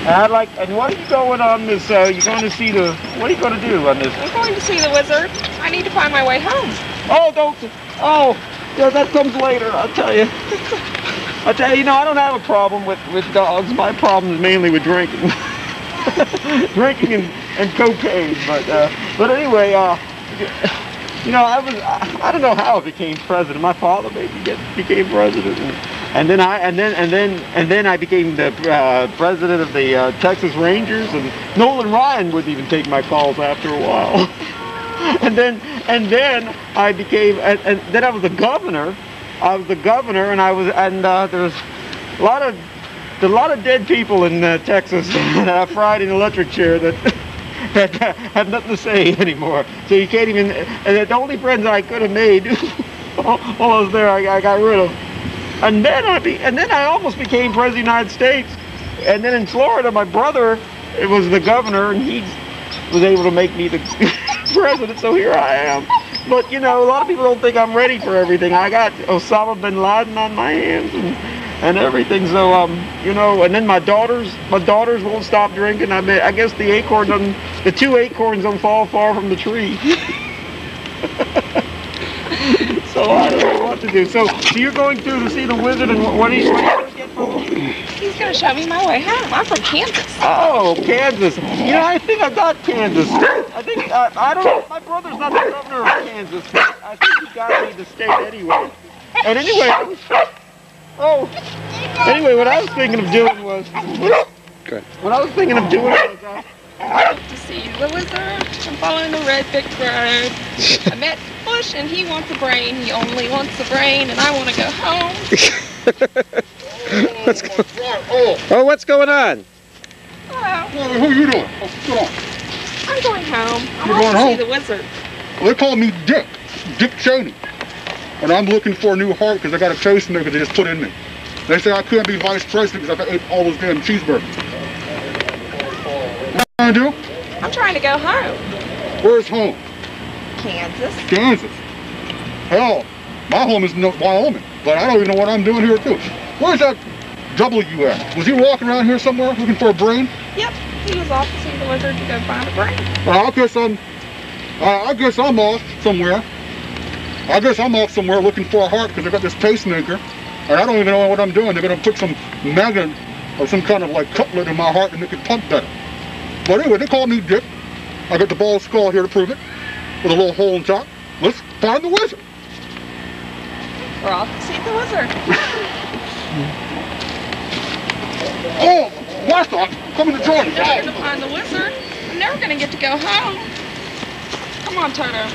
And I'd like, and what are you going on this, uh, you're going to see the, what are you going to do on this? I'm going to see the wizard. I need to find my way home. Oh, don't, oh, yeah, that comes later, I'll tell you. I'll tell you, you know, I don't have a problem with, with dogs. My problem is mainly with drinking. Drinking and, and cocaine, but, uh, but anyway, uh, you know, I was, I, I don't know how I became president. My father maybe get, became president. And, And then I and then and then and then I became the uh, president of the uh, Texas Rangers, and Nolan Ryan wouldn't even take my calls after a while. and then and then I became and, and then I was the governor. I was the governor, and I was and uh, there was a lot of a lot of dead people in uh, Texas that I fried in an electric chair that that uh, have nothing to say anymore. So you can't even. And the only friends I could have made while I was there, I, I got rid of. And then I be, and then I almost became president of the United States. And then in Florida, my brother, it was the governor, and he was able to make me the president. So here I am. But you know, a lot of people don't think I'm ready for everything. I got Osama bin Laden on my hands and, and everything. So um, you know, and then my daughters, my daughters won't stop drinking. I mean, I guess the acorn doesn't, the two acorns don't fall far from the tree. So I don't know what to do. So, so you're going through to see the wizard, and what, what are you going to get from him? He's going to show me my way home. I'm from Kansas. Oh, Kansas. You know, I think I got Kansas. I think, uh, I don't know, my brother's not the governor of Kansas, but I think he got me the state anyway. And anyway, I was, oh, anyway, what I was thinking of doing was, Good. what I was thinking of doing was, uh, To see the wizard. I'm following the red brick road. I met Bush, and he wants a brain. He only wants a brain, and I want to go home. What's go oh. oh, what's going on? Hello. Well, who are you doing? Oh, come on. I'm going home. I You're want going to home? see the wizard. Well, they call me Dick, Dick Cheney. And I'm looking for a new heart because I got a pacemaker they just put in me. They say I couldn't be vice president because I ate all those damn cheeseburgers. What are you trying to do? I'm trying to go home. Where's home? Kansas. Kansas. Hell, my home is in Wyoming, but I don't even know what I'm doing here too. Where's that W at? Was he walking around here somewhere looking for a brain? Yep. He was off to see the wizard to go find a brain. Well, I guess I'm, uh, I guess I'm off somewhere. I guess I'm off somewhere looking for a heart because I got this pacemaker, and I don't even know what I'm doing. They're gonna put some magnet or some kind of like cutlet in my heart to make it pump better. But anyway, they call me Dick. I got the bald skull here to prove it, with a little hole in top. Let's find the wizard. We're off to see the wizard. Oh, Martha, come in the join. I'm going to find the wizard. I'm never going to get to go home. Come on, Toto.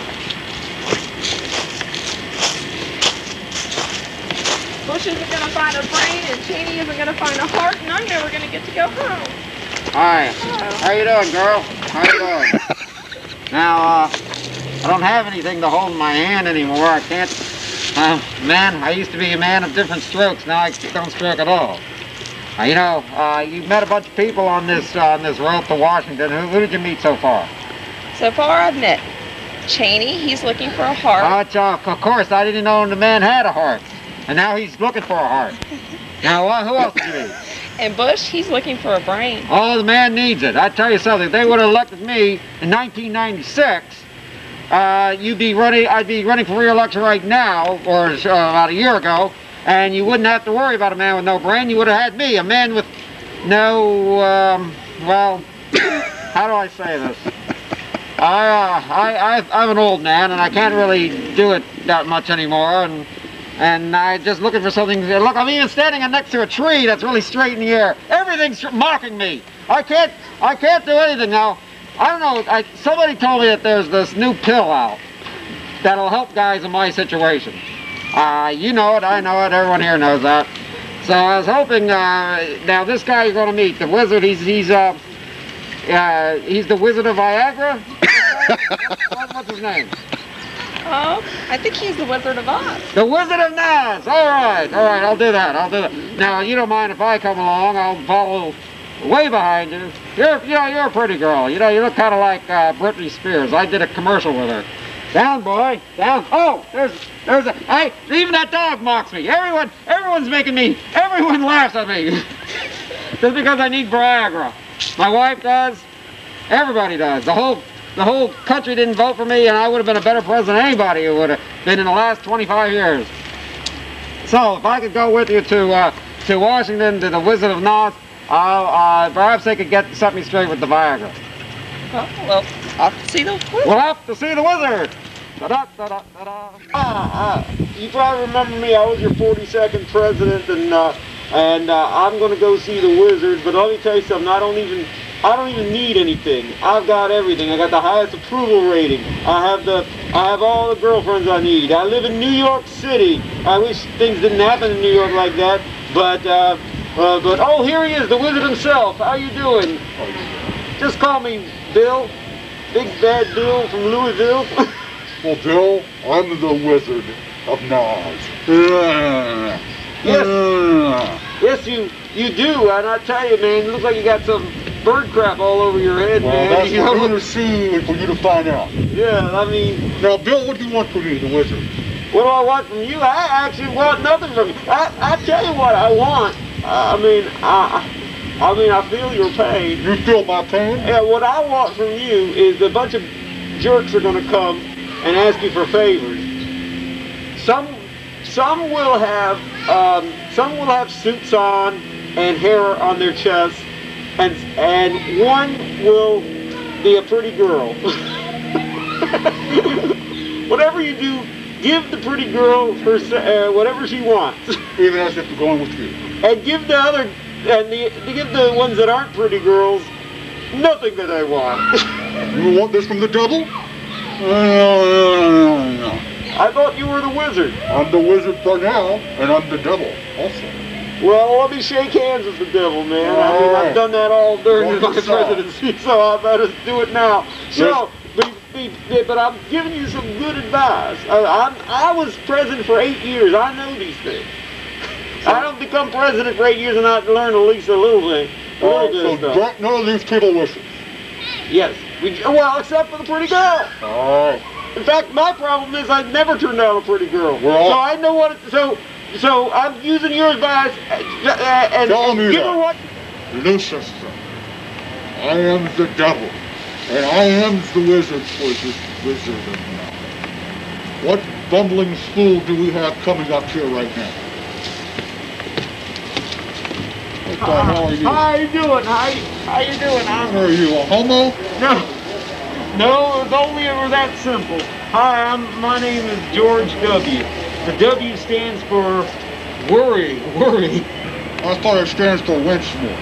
Bush isn't going to find a brain, and Cheney isn't going to find a heart, and I'm never going to get to go home. Hi. Hello. How you doing, girl? How you doing? Now, uh, I don't have anything to hold in my hand anymore. I can't, uh, man, I used to be a man of different strokes. Now I don't stroke at all. Uh, you know, uh, you've met a bunch of people on this, uh, on this road to Washington. Who, who did you meet so far? So far, I've met Cheney. He's looking for a heart. Uh, of course, I didn't know the man had a heart. And now he's looking for a heart. Now, uh, who else did you meet? And Bush, he's looking for a brain. Oh, the man needs it. I tell you something. If they would have elected me in nineteen ninety-six, uh, you'd be running. I'd be running for re-election right now, or uh, about a year ago, and you wouldn't have to worry about a man with no brain. You would have had me, a man with no. Um, well, how do I say this? I, uh, I, I, I'm an old man, and I can't really do it that much anymore, and. And I'm just looking for something. Look, I'm even standing next to a tree that's really straight in the air. Everything's mocking me. I can't, I can't do anything now. I don't know. I, somebody told me that there's this new pill out that'll help guys in my situation. Uh, you know it. I know it. Everyone here knows that. So I was hoping. Uh, now this guy you're going to meet, the wizard. He's he's uh, uh he's the Wizard of Viagra. what, what's his name? Oh, I think he's the Wizard of Oz. The Wizard of Oz. All right, all right, I'll do that. I'll do that. Now, you don't mind if I come along? I'll follow way behind you. You're, you know, you're a pretty girl. You know, you look kind of like uh, Britney Spears. I did a commercial with her. Down, boy, down. Oh, there's, there's a. I even that dog mocks me. Everyone, everyone's making me. Everyone laughs at me. Just because I need Viagra. My wife does. Everybody does. The whole the whole country didn't vote for me, and I would have been a better president than anybody who would have been in the last twenty-five years. So if I could go with you to uh, to Washington to the Wizard of Oz, I'll, uh, perhaps they could get set me straight with the Viagra. Oh, well, I'll have to see the wizard. We'll have to see the wizard. Da-da, da-da, da-da. Ah, ah, you probably remember me. I was your forty-second president, and uh, and uh, I'm going to go see the wizard. But let me tell you something. I don't even I don't even need anything. I've got everything. I got the highest approval rating. I have the I have all the girlfriends I need. I live in New York City. I wish things didn't happen in New York like that. But uh, uh, but oh, here he is, the wizard himself. How you doing? Just call me Bill. Big Bad Bill from Louisville. Well, Bill, I'm the Wizard of Oz. Yes. Yes, you you do. And I tell you, man, it looks like you got some bird crap all over your head, Well, man. that's You for know? you to see and for you to find out. Yeah, I mean, Now, Bill, what do you want from me, the Wizard? what do I want from you? I actually want nothing from you. I, I tell you what I want. Uh, I mean, I, I mean, I feel your pain. You feel my pain? Yeah, what I want from you is a bunch of jerks are going to come and ask you for favors. Some, some will have, um, some will have suits on and hair on their chests, and and one will be a pretty girl. Whatever you do, give the pretty girl her uh, whatever she wants. Even as if we're going with you. And give the other, and the, to give the ones that aren't pretty girls, nothing that I want. You want this from the devil? No, no, no, no. I thought you were the wizard. I'm the wizard for now, and I'm the devil also. Well, let me shake hands with the devil, man. I mean, All right. I've done that all during Well, my good job. presidency, so I better do it now. So, be, be, be, but I'm giving you some good advice. I, I'm, I was president for eight years. I know these things. I don't become president for eight years and not learn at least a little thing. A little All bit right, of so stuff. don't none of these people listen. Yes. We, well, except for the pretty girl. All right. In fact, my problem is I never turned down a pretty girl. We're all- So I know what. It, so, so I'm using your advice uh, uh, and, Tell and me give that. her what. Lucifer, I am the devil, and I am the wizard for this wizard of now. What bumbling fool do we have coming up here right now? What the hell are you? How you doing? How you, how you doing? What I'm, are you, a homo? no, no. If only it were that simple. Hi, I'm. My name is George W. The W stands for worry. Worry. I thought it stands for Winchmere.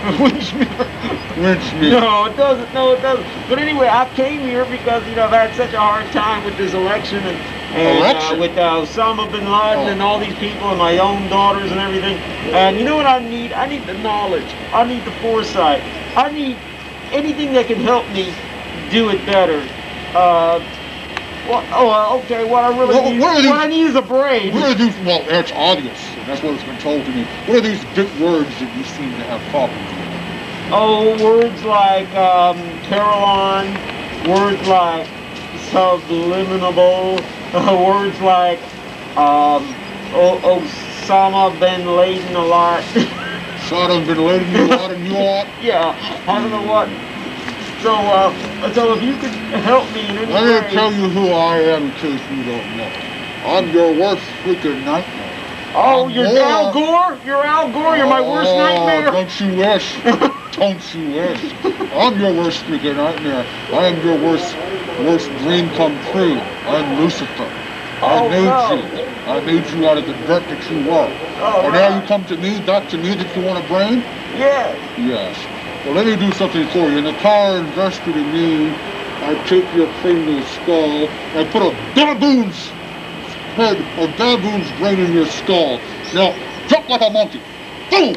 Winchmere. No, it doesn't. No, it doesn't. But anyway, I came here because you know I've had such a hard time with this election and, and Election? Uh, with uh, Osama bin Laden Oh. and all these people and my own daughters and everything. And you know what I need? I need the knowledge. I need the foresight. I need anything that can help me do it better. Uh, well, oh, uh, okay. What I really Well, need, what are what these- I need is a brain. What are these, well, that's obvious. That's what has been told to me. What are these big words that you seem to have problems with? Oh, words like um, Caroline, words like subliminal, uh, words like um, o Osama bin Laden a lot. Sodom bin Laden, you lot and you lot? Yeah, I don't know what. So, uh, so if you could help me in any I'm going to way. tell you who I am in case you don't know. I'm your worst freaking nightmare. Oh, I'm you're more- Al Gore? You're Al Gore? You're my worst Oh, nightmare? Don't you wish? Don't you wish? I'm your worst freaking nightmare. I am your worst, worst dream come true. I'm Lucifer. I Oh, made no. you. I made you out of the dirt that you were. Oh, and now right. you come to me, back to me that you want a brain? Yeah. Yes. Well, let me do something for you. In the power invested in me, I take your criminal skull and put a baboon's head, a baboon's brain in your skull. Now, jump like a monkey. Boom!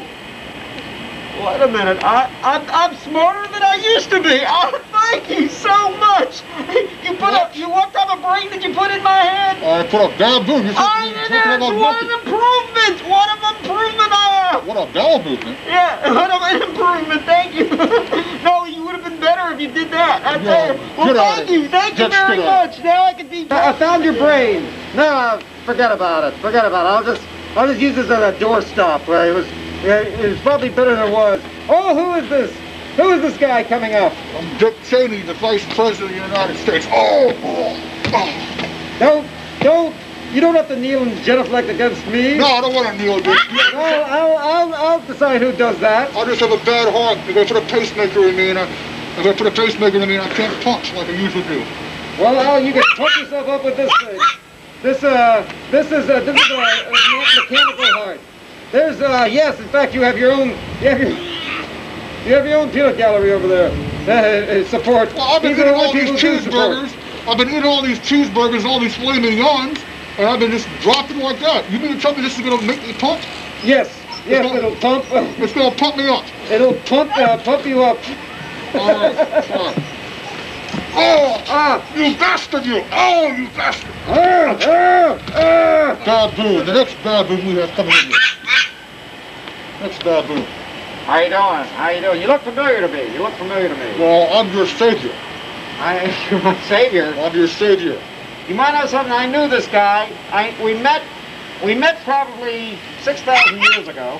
Wait a minute. I, I'm, I'm smarter than I used to be. Oh, thank you so much. You put a, you, what type of brain did you put in my head? I put a baboon. You Oh, said it you is like a what monkey. an improvement. What an improvement I am. What a baboon. Yeah, what an improvement. Thank you. No, you would have been better if you did that. I tell you. Yeah, Well, get out thank of you. it. Thank you Just very get out. much. Now I can be. I found your brain. No, forget about it. Forget about it. I'll just, I'll just use this as a doorstop. Uh, it was. Yeah, it's probably better than it was. Oh, who is this? Who is this guy coming up? I'm Dick Cheney, the Vice President of the United States. Oh! oh, oh. Don't, don't, you don't have to kneel and genuflect against me. No, I don't want to kneel against you. I'll, I'll, I'll, I'll decide who does that. I just have a bad heart. If I put a pacemaker in me and I, if I put a pacemaker in me and I can't punch like I usually do. Well, Al, you can pump yourself up with this thing. This, uh, this is, uh, this is a, a mechanical heart. There's, uh, yes, in fact, you have your own, you have your, you have your own peanut gallery over there. Uh, support. Well, I've been These are eating the all only these people who do support. cheeseburgers. I've been eating all these cheeseburgers and all these filet mignons, and I've been just dropping like that. You mean to tell me this is going to make me pump? Yes, yes, gonna, it'll pump. Uh, it's going to pump me up. It'll pump, uh, pump you up. Uh, Oh, ah, you bastard, you! Oh, you bastard! Ah, ah, ah! Baboon, the next baboon we have coming in here. Next baboon. How you doing? How you doing? You look familiar to me. You look familiar to me. Well, I'm your savior. I, you're my savior. I'm your savior. You might know something. I knew this guy. I we met, we met probably six thousand years ago.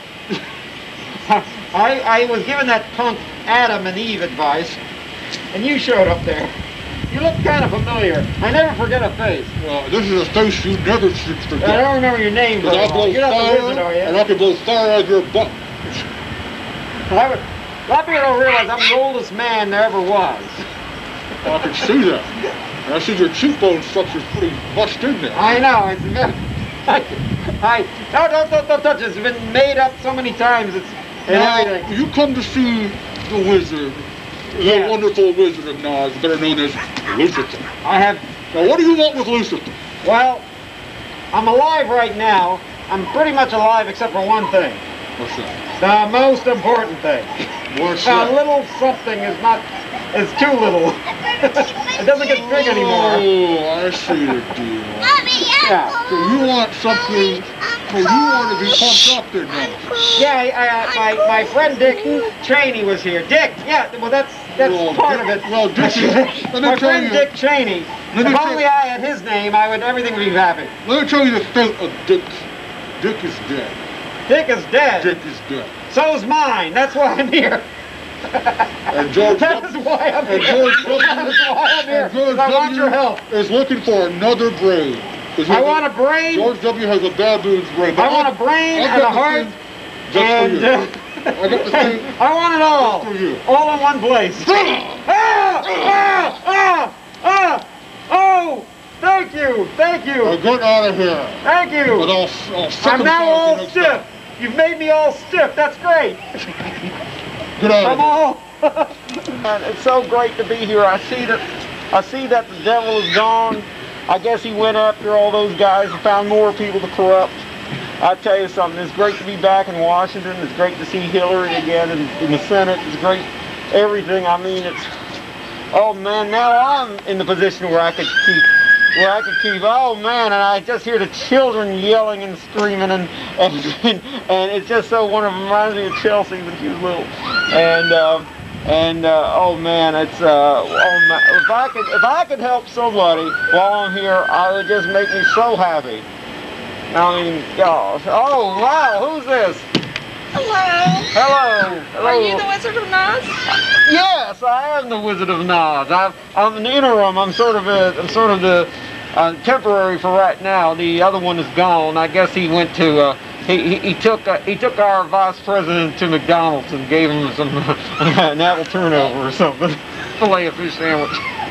I I was giving that punk Adam and Eve advice, and you showed up there. You look kind of familiar. I never forget a face. Well, this is a face you never should forget. I don't remember your name, but you're not the wizard, are you? And I can blow fire out of your butt. I would, a lot of people don't realize I'm the oldest man there ever was. I can see that. And I see your cheekbone structure's pretty mushed in there. I know. It's very, I, I, no, don't, don't, don't touch it. It's been made up so many times. It's and now, everything. You come to see the wizard. The Yeah. wonderful Wizard of Oz, better known as Lucifer. I have. Now, what do you want with Lucifer? Well, I'm alive right now. I'm pretty much alive except for one thing. What's that? The most important thing. What's A that? little something is not, is too little. It doesn't get big anymore. Oh, I see the deal. Yeah. So you want something, so you want to be pumped up then, now. Yeah, I, I, my, my friend Dick Cheney was here. Dick, yeah, well that's, that's Well, part Dick- of it. well, Dick is- let me my tell friend you- Dick Cheney. let me If tell- only I had his name, I would, everything would be happy. Let me tell you the fate of Dick. Dick is dead. Dick is dead. Dick is dead. So's mine. That's why I'm here. And George That is why I'm and here. George W. That is why I'm here. and George 'Cause I want W. your help. is looking for another brain. 'Cause I he- want a brain. George W. has a baboon's brain. but I want a I've- brain I've and a got the heart. thing just And for you. uh, I got the thing I want it all. just for you. All in one place. ah! Ah! Ah! Ah! Oh! Thank you. Thank Now you. get out of here. Thank you. But I'll, I'll I'm now all next stiff. time. You've made me all stiff. That's great. Get out of I'm here. all. And it's so great to be here. I see that. I see that the devil is gone. I guess he went after all those guys and found more people to corrupt. I tell you something. It's great to be back in Washington. It's great to see Hillary again in, in the Senate. It's great. Everything. I mean, it's. Oh man, now I'm in the position where I could keep. Where I could keep, oh man, and I just hear the children yelling and screaming, and and, and, and it's just so wonderful. It reminds me of Chelsea when she was little, and uh, and uh, oh man, it's uh, oh man, if I could if I could help somebody while I'm here, I would just make me so happy. I mean, gosh, oh wow, who's this? Hello. Hello, hello. Are you the Wizard of Oz? Yes, I am the Wizard of Oz. I'm, I'm an interim. I'm sort of a, I'm sort of the uh, temporary for right now. The other one is gone. I guess he went to, uh, he, he, he took, uh, he took our vice president to McDonald's and gave him some an apple turnover or something, filet of fish sandwich.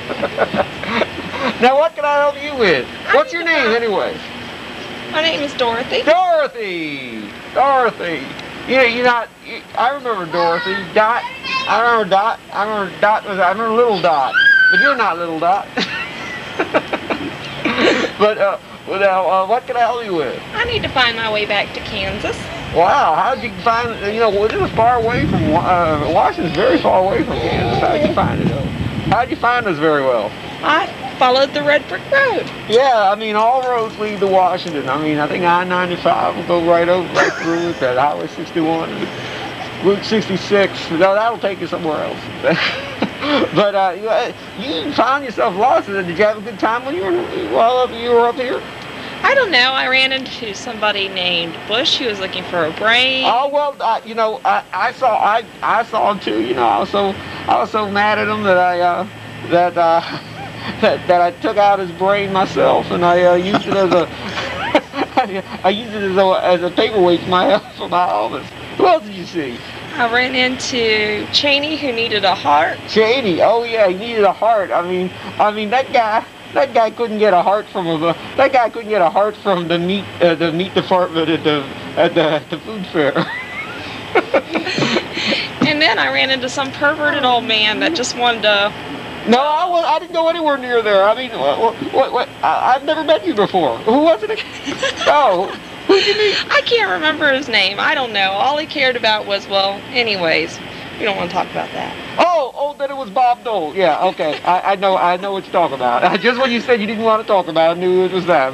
Now, what can I help you with? What's your name, anyway? My name is Dorothy. Dorothy. Dorothy. Yeah, you're not. You, I remember Dorothy. Dot. I remember Dot. I remember Dot was. I remember Little Dot. But you're not Little Dot. But uh, well, now, uh, what can I help you with? I need to find my way back to Kansas. Wow, how'd you find? You know, well, this is far away from uh, Washington's very far away from Kansas. How'd you find it? Though? How'd you find us very well? I followed the red brick road. Yeah, I mean, all roads lead to Washington. I mean, I think I ninety-five will go right over, right through it, that Highway sixty-one, and Route sixty-six. No, that'll take you somewhere else. But uh, you, uh, you found yourself lost. Did you have a good time when you were, while up, you were up here? I don't know. I ran into somebody named Bush who was looking for a brain. Oh well, uh, you know, I, I saw I I saw him too. You know, I was so I was so mad at him that I uh, that uh, that that I took out his brain myself and I uh, used it as a I used it as a as a paperweight for my for my office. Who else did you see? I ran into Cheney who needed a heart. Cheney, oh yeah, he needed a heart. I mean, I mean that guy. That guy couldn't get a heart from a. That guy couldn't get a heart from the meat, uh, the meat department at the at the, at the food fair. And then I ran into some perverted old man that just wanted to. No, I, was, I didn't go anywhere near there. I mean, what, what, what, I, I've never met you before. Who was it? Oh, who did you meet? I can't remember his name. I don't know. All he cared about was, well, anyways, we don't want to talk about that. Oh, oh, then it was Bob Dole. Yeah, okay. I, I know, I know what you're talking about. Just when you said you didn't want to talk about it, I knew it was them.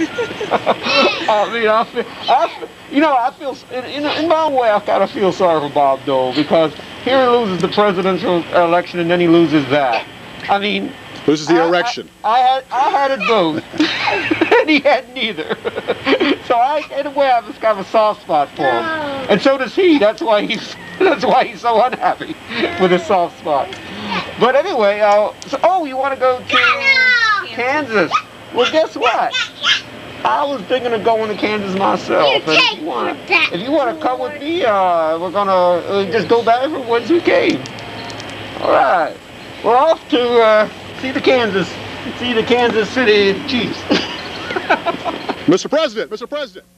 I mean, I feel, I feel, you know, I feel, in, in my own way, I kind of feel sorry for Bob Dole because here he loses the presidential election and then he loses that. I mean, loses the election. I, I had, I had it both, and he had neither. So I, in a way, I was kind of a soft spot for him, and so does he. That's why he's, that's why he's so unhappy with his soft spot. But anyway, uh, so, oh, you want to go to Kansas? Well, guess what? I was thinking of going to Kansas myself. And if you want, if you want to come with me, uh, we're gonna uh, just go back from whence we came. All right. We're off to uh, see the Kansas, see the Kansas City Chiefs. Mister President, Mister President.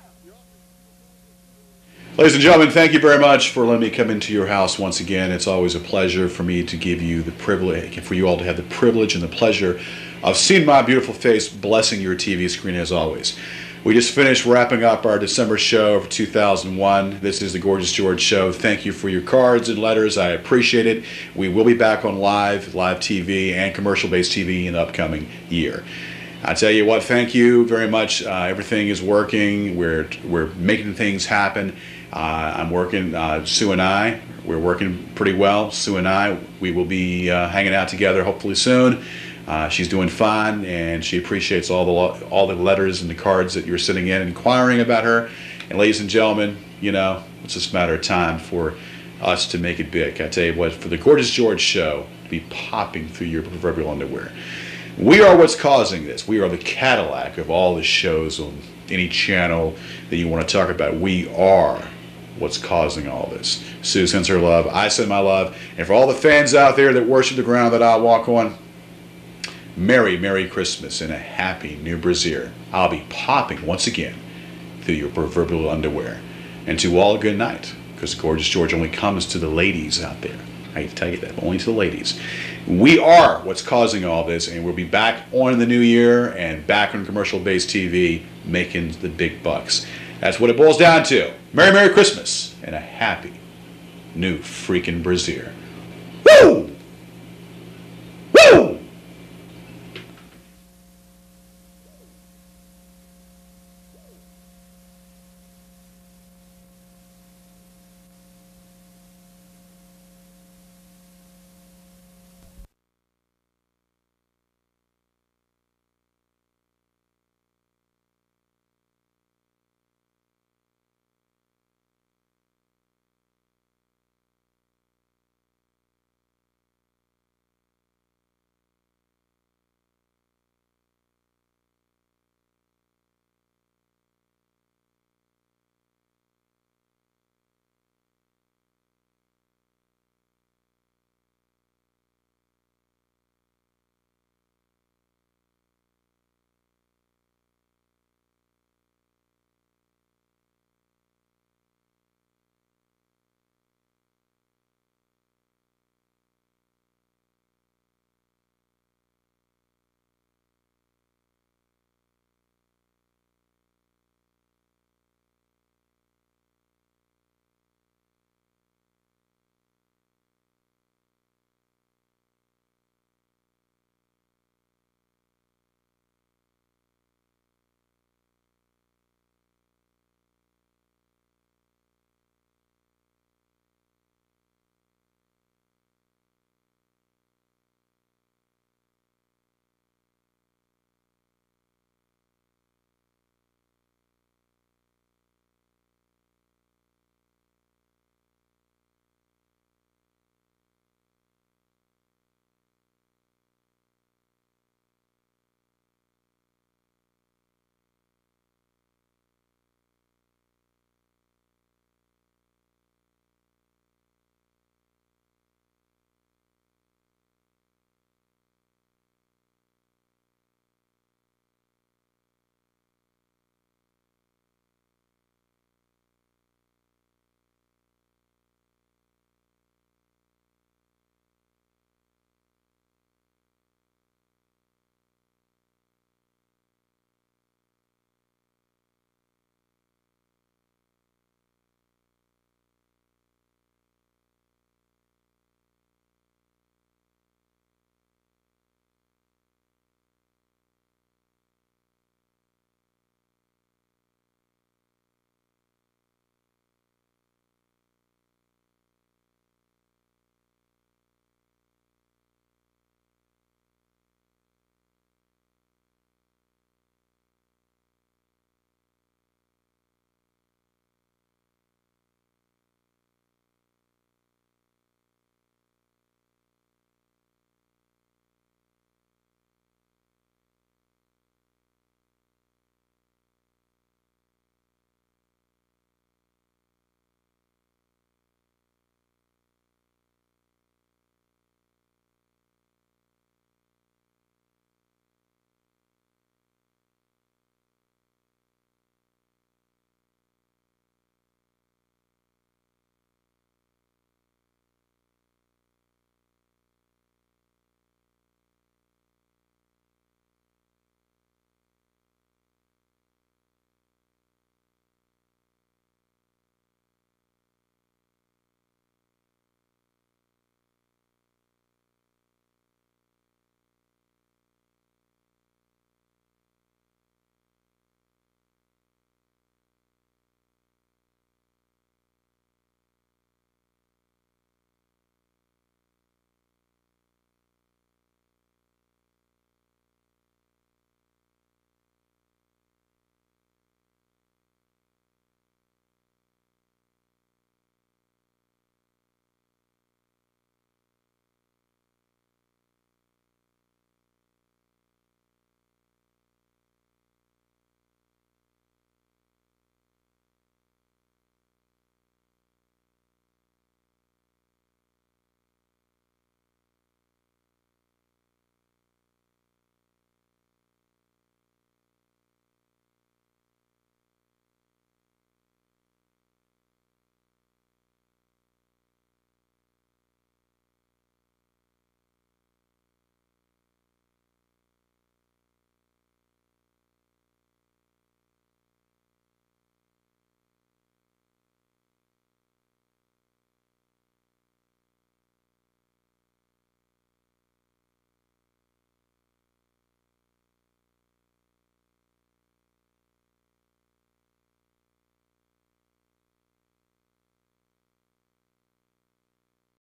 Ladies and gentlemen, thank you very much for letting me come into your house once again. It's always a pleasure for me to give you the privilege, for you all to have the privilege and the pleasure of seeing my beautiful face blessing your T V screen as always. We just finished wrapping up our December show for two thousand one. This is the Gorgeous George Show. Thank you for your cards and letters. I appreciate it. We will be back on live, live T V and commercial-based T V in the upcoming year. I tell you what, thank you very much. Uh, everything is working. We're, we're making things happen. Uh, I'm working, uh, Sue and I, we're working pretty well. Sue and I, we will be uh, hanging out together hopefully soon. Uh, she's doing fine, and she appreciates all the all the letters and the cards that you're sitting in, inquiring about her. And ladies and gentlemen, you know, it's just a matter of time for us to make it big. I tell you what, for the Gorgeous George Show to be popping through your proverbial underwear, we are what's causing this. We are the Cadillac of all the shows on any channel that you want to talk about. We are what's causing all this. Sue sends her love. I send my love. And for all the fans out there that worship the ground that I walk on, Merry, Merry Christmas and a happy new brassiere. I'll be popping once again through your proverbial underwear. And to all, good night, because Gorgeous George only comes to the ladies out there. I hate to tell you that, but only to the ladies. We are what's causing all this, and we'll be back on in the new year and back on commercial-based T V making the big bucks. That's what it boils down to. Merry, Merry Christmas and a happy new freaking brassiere. Woo!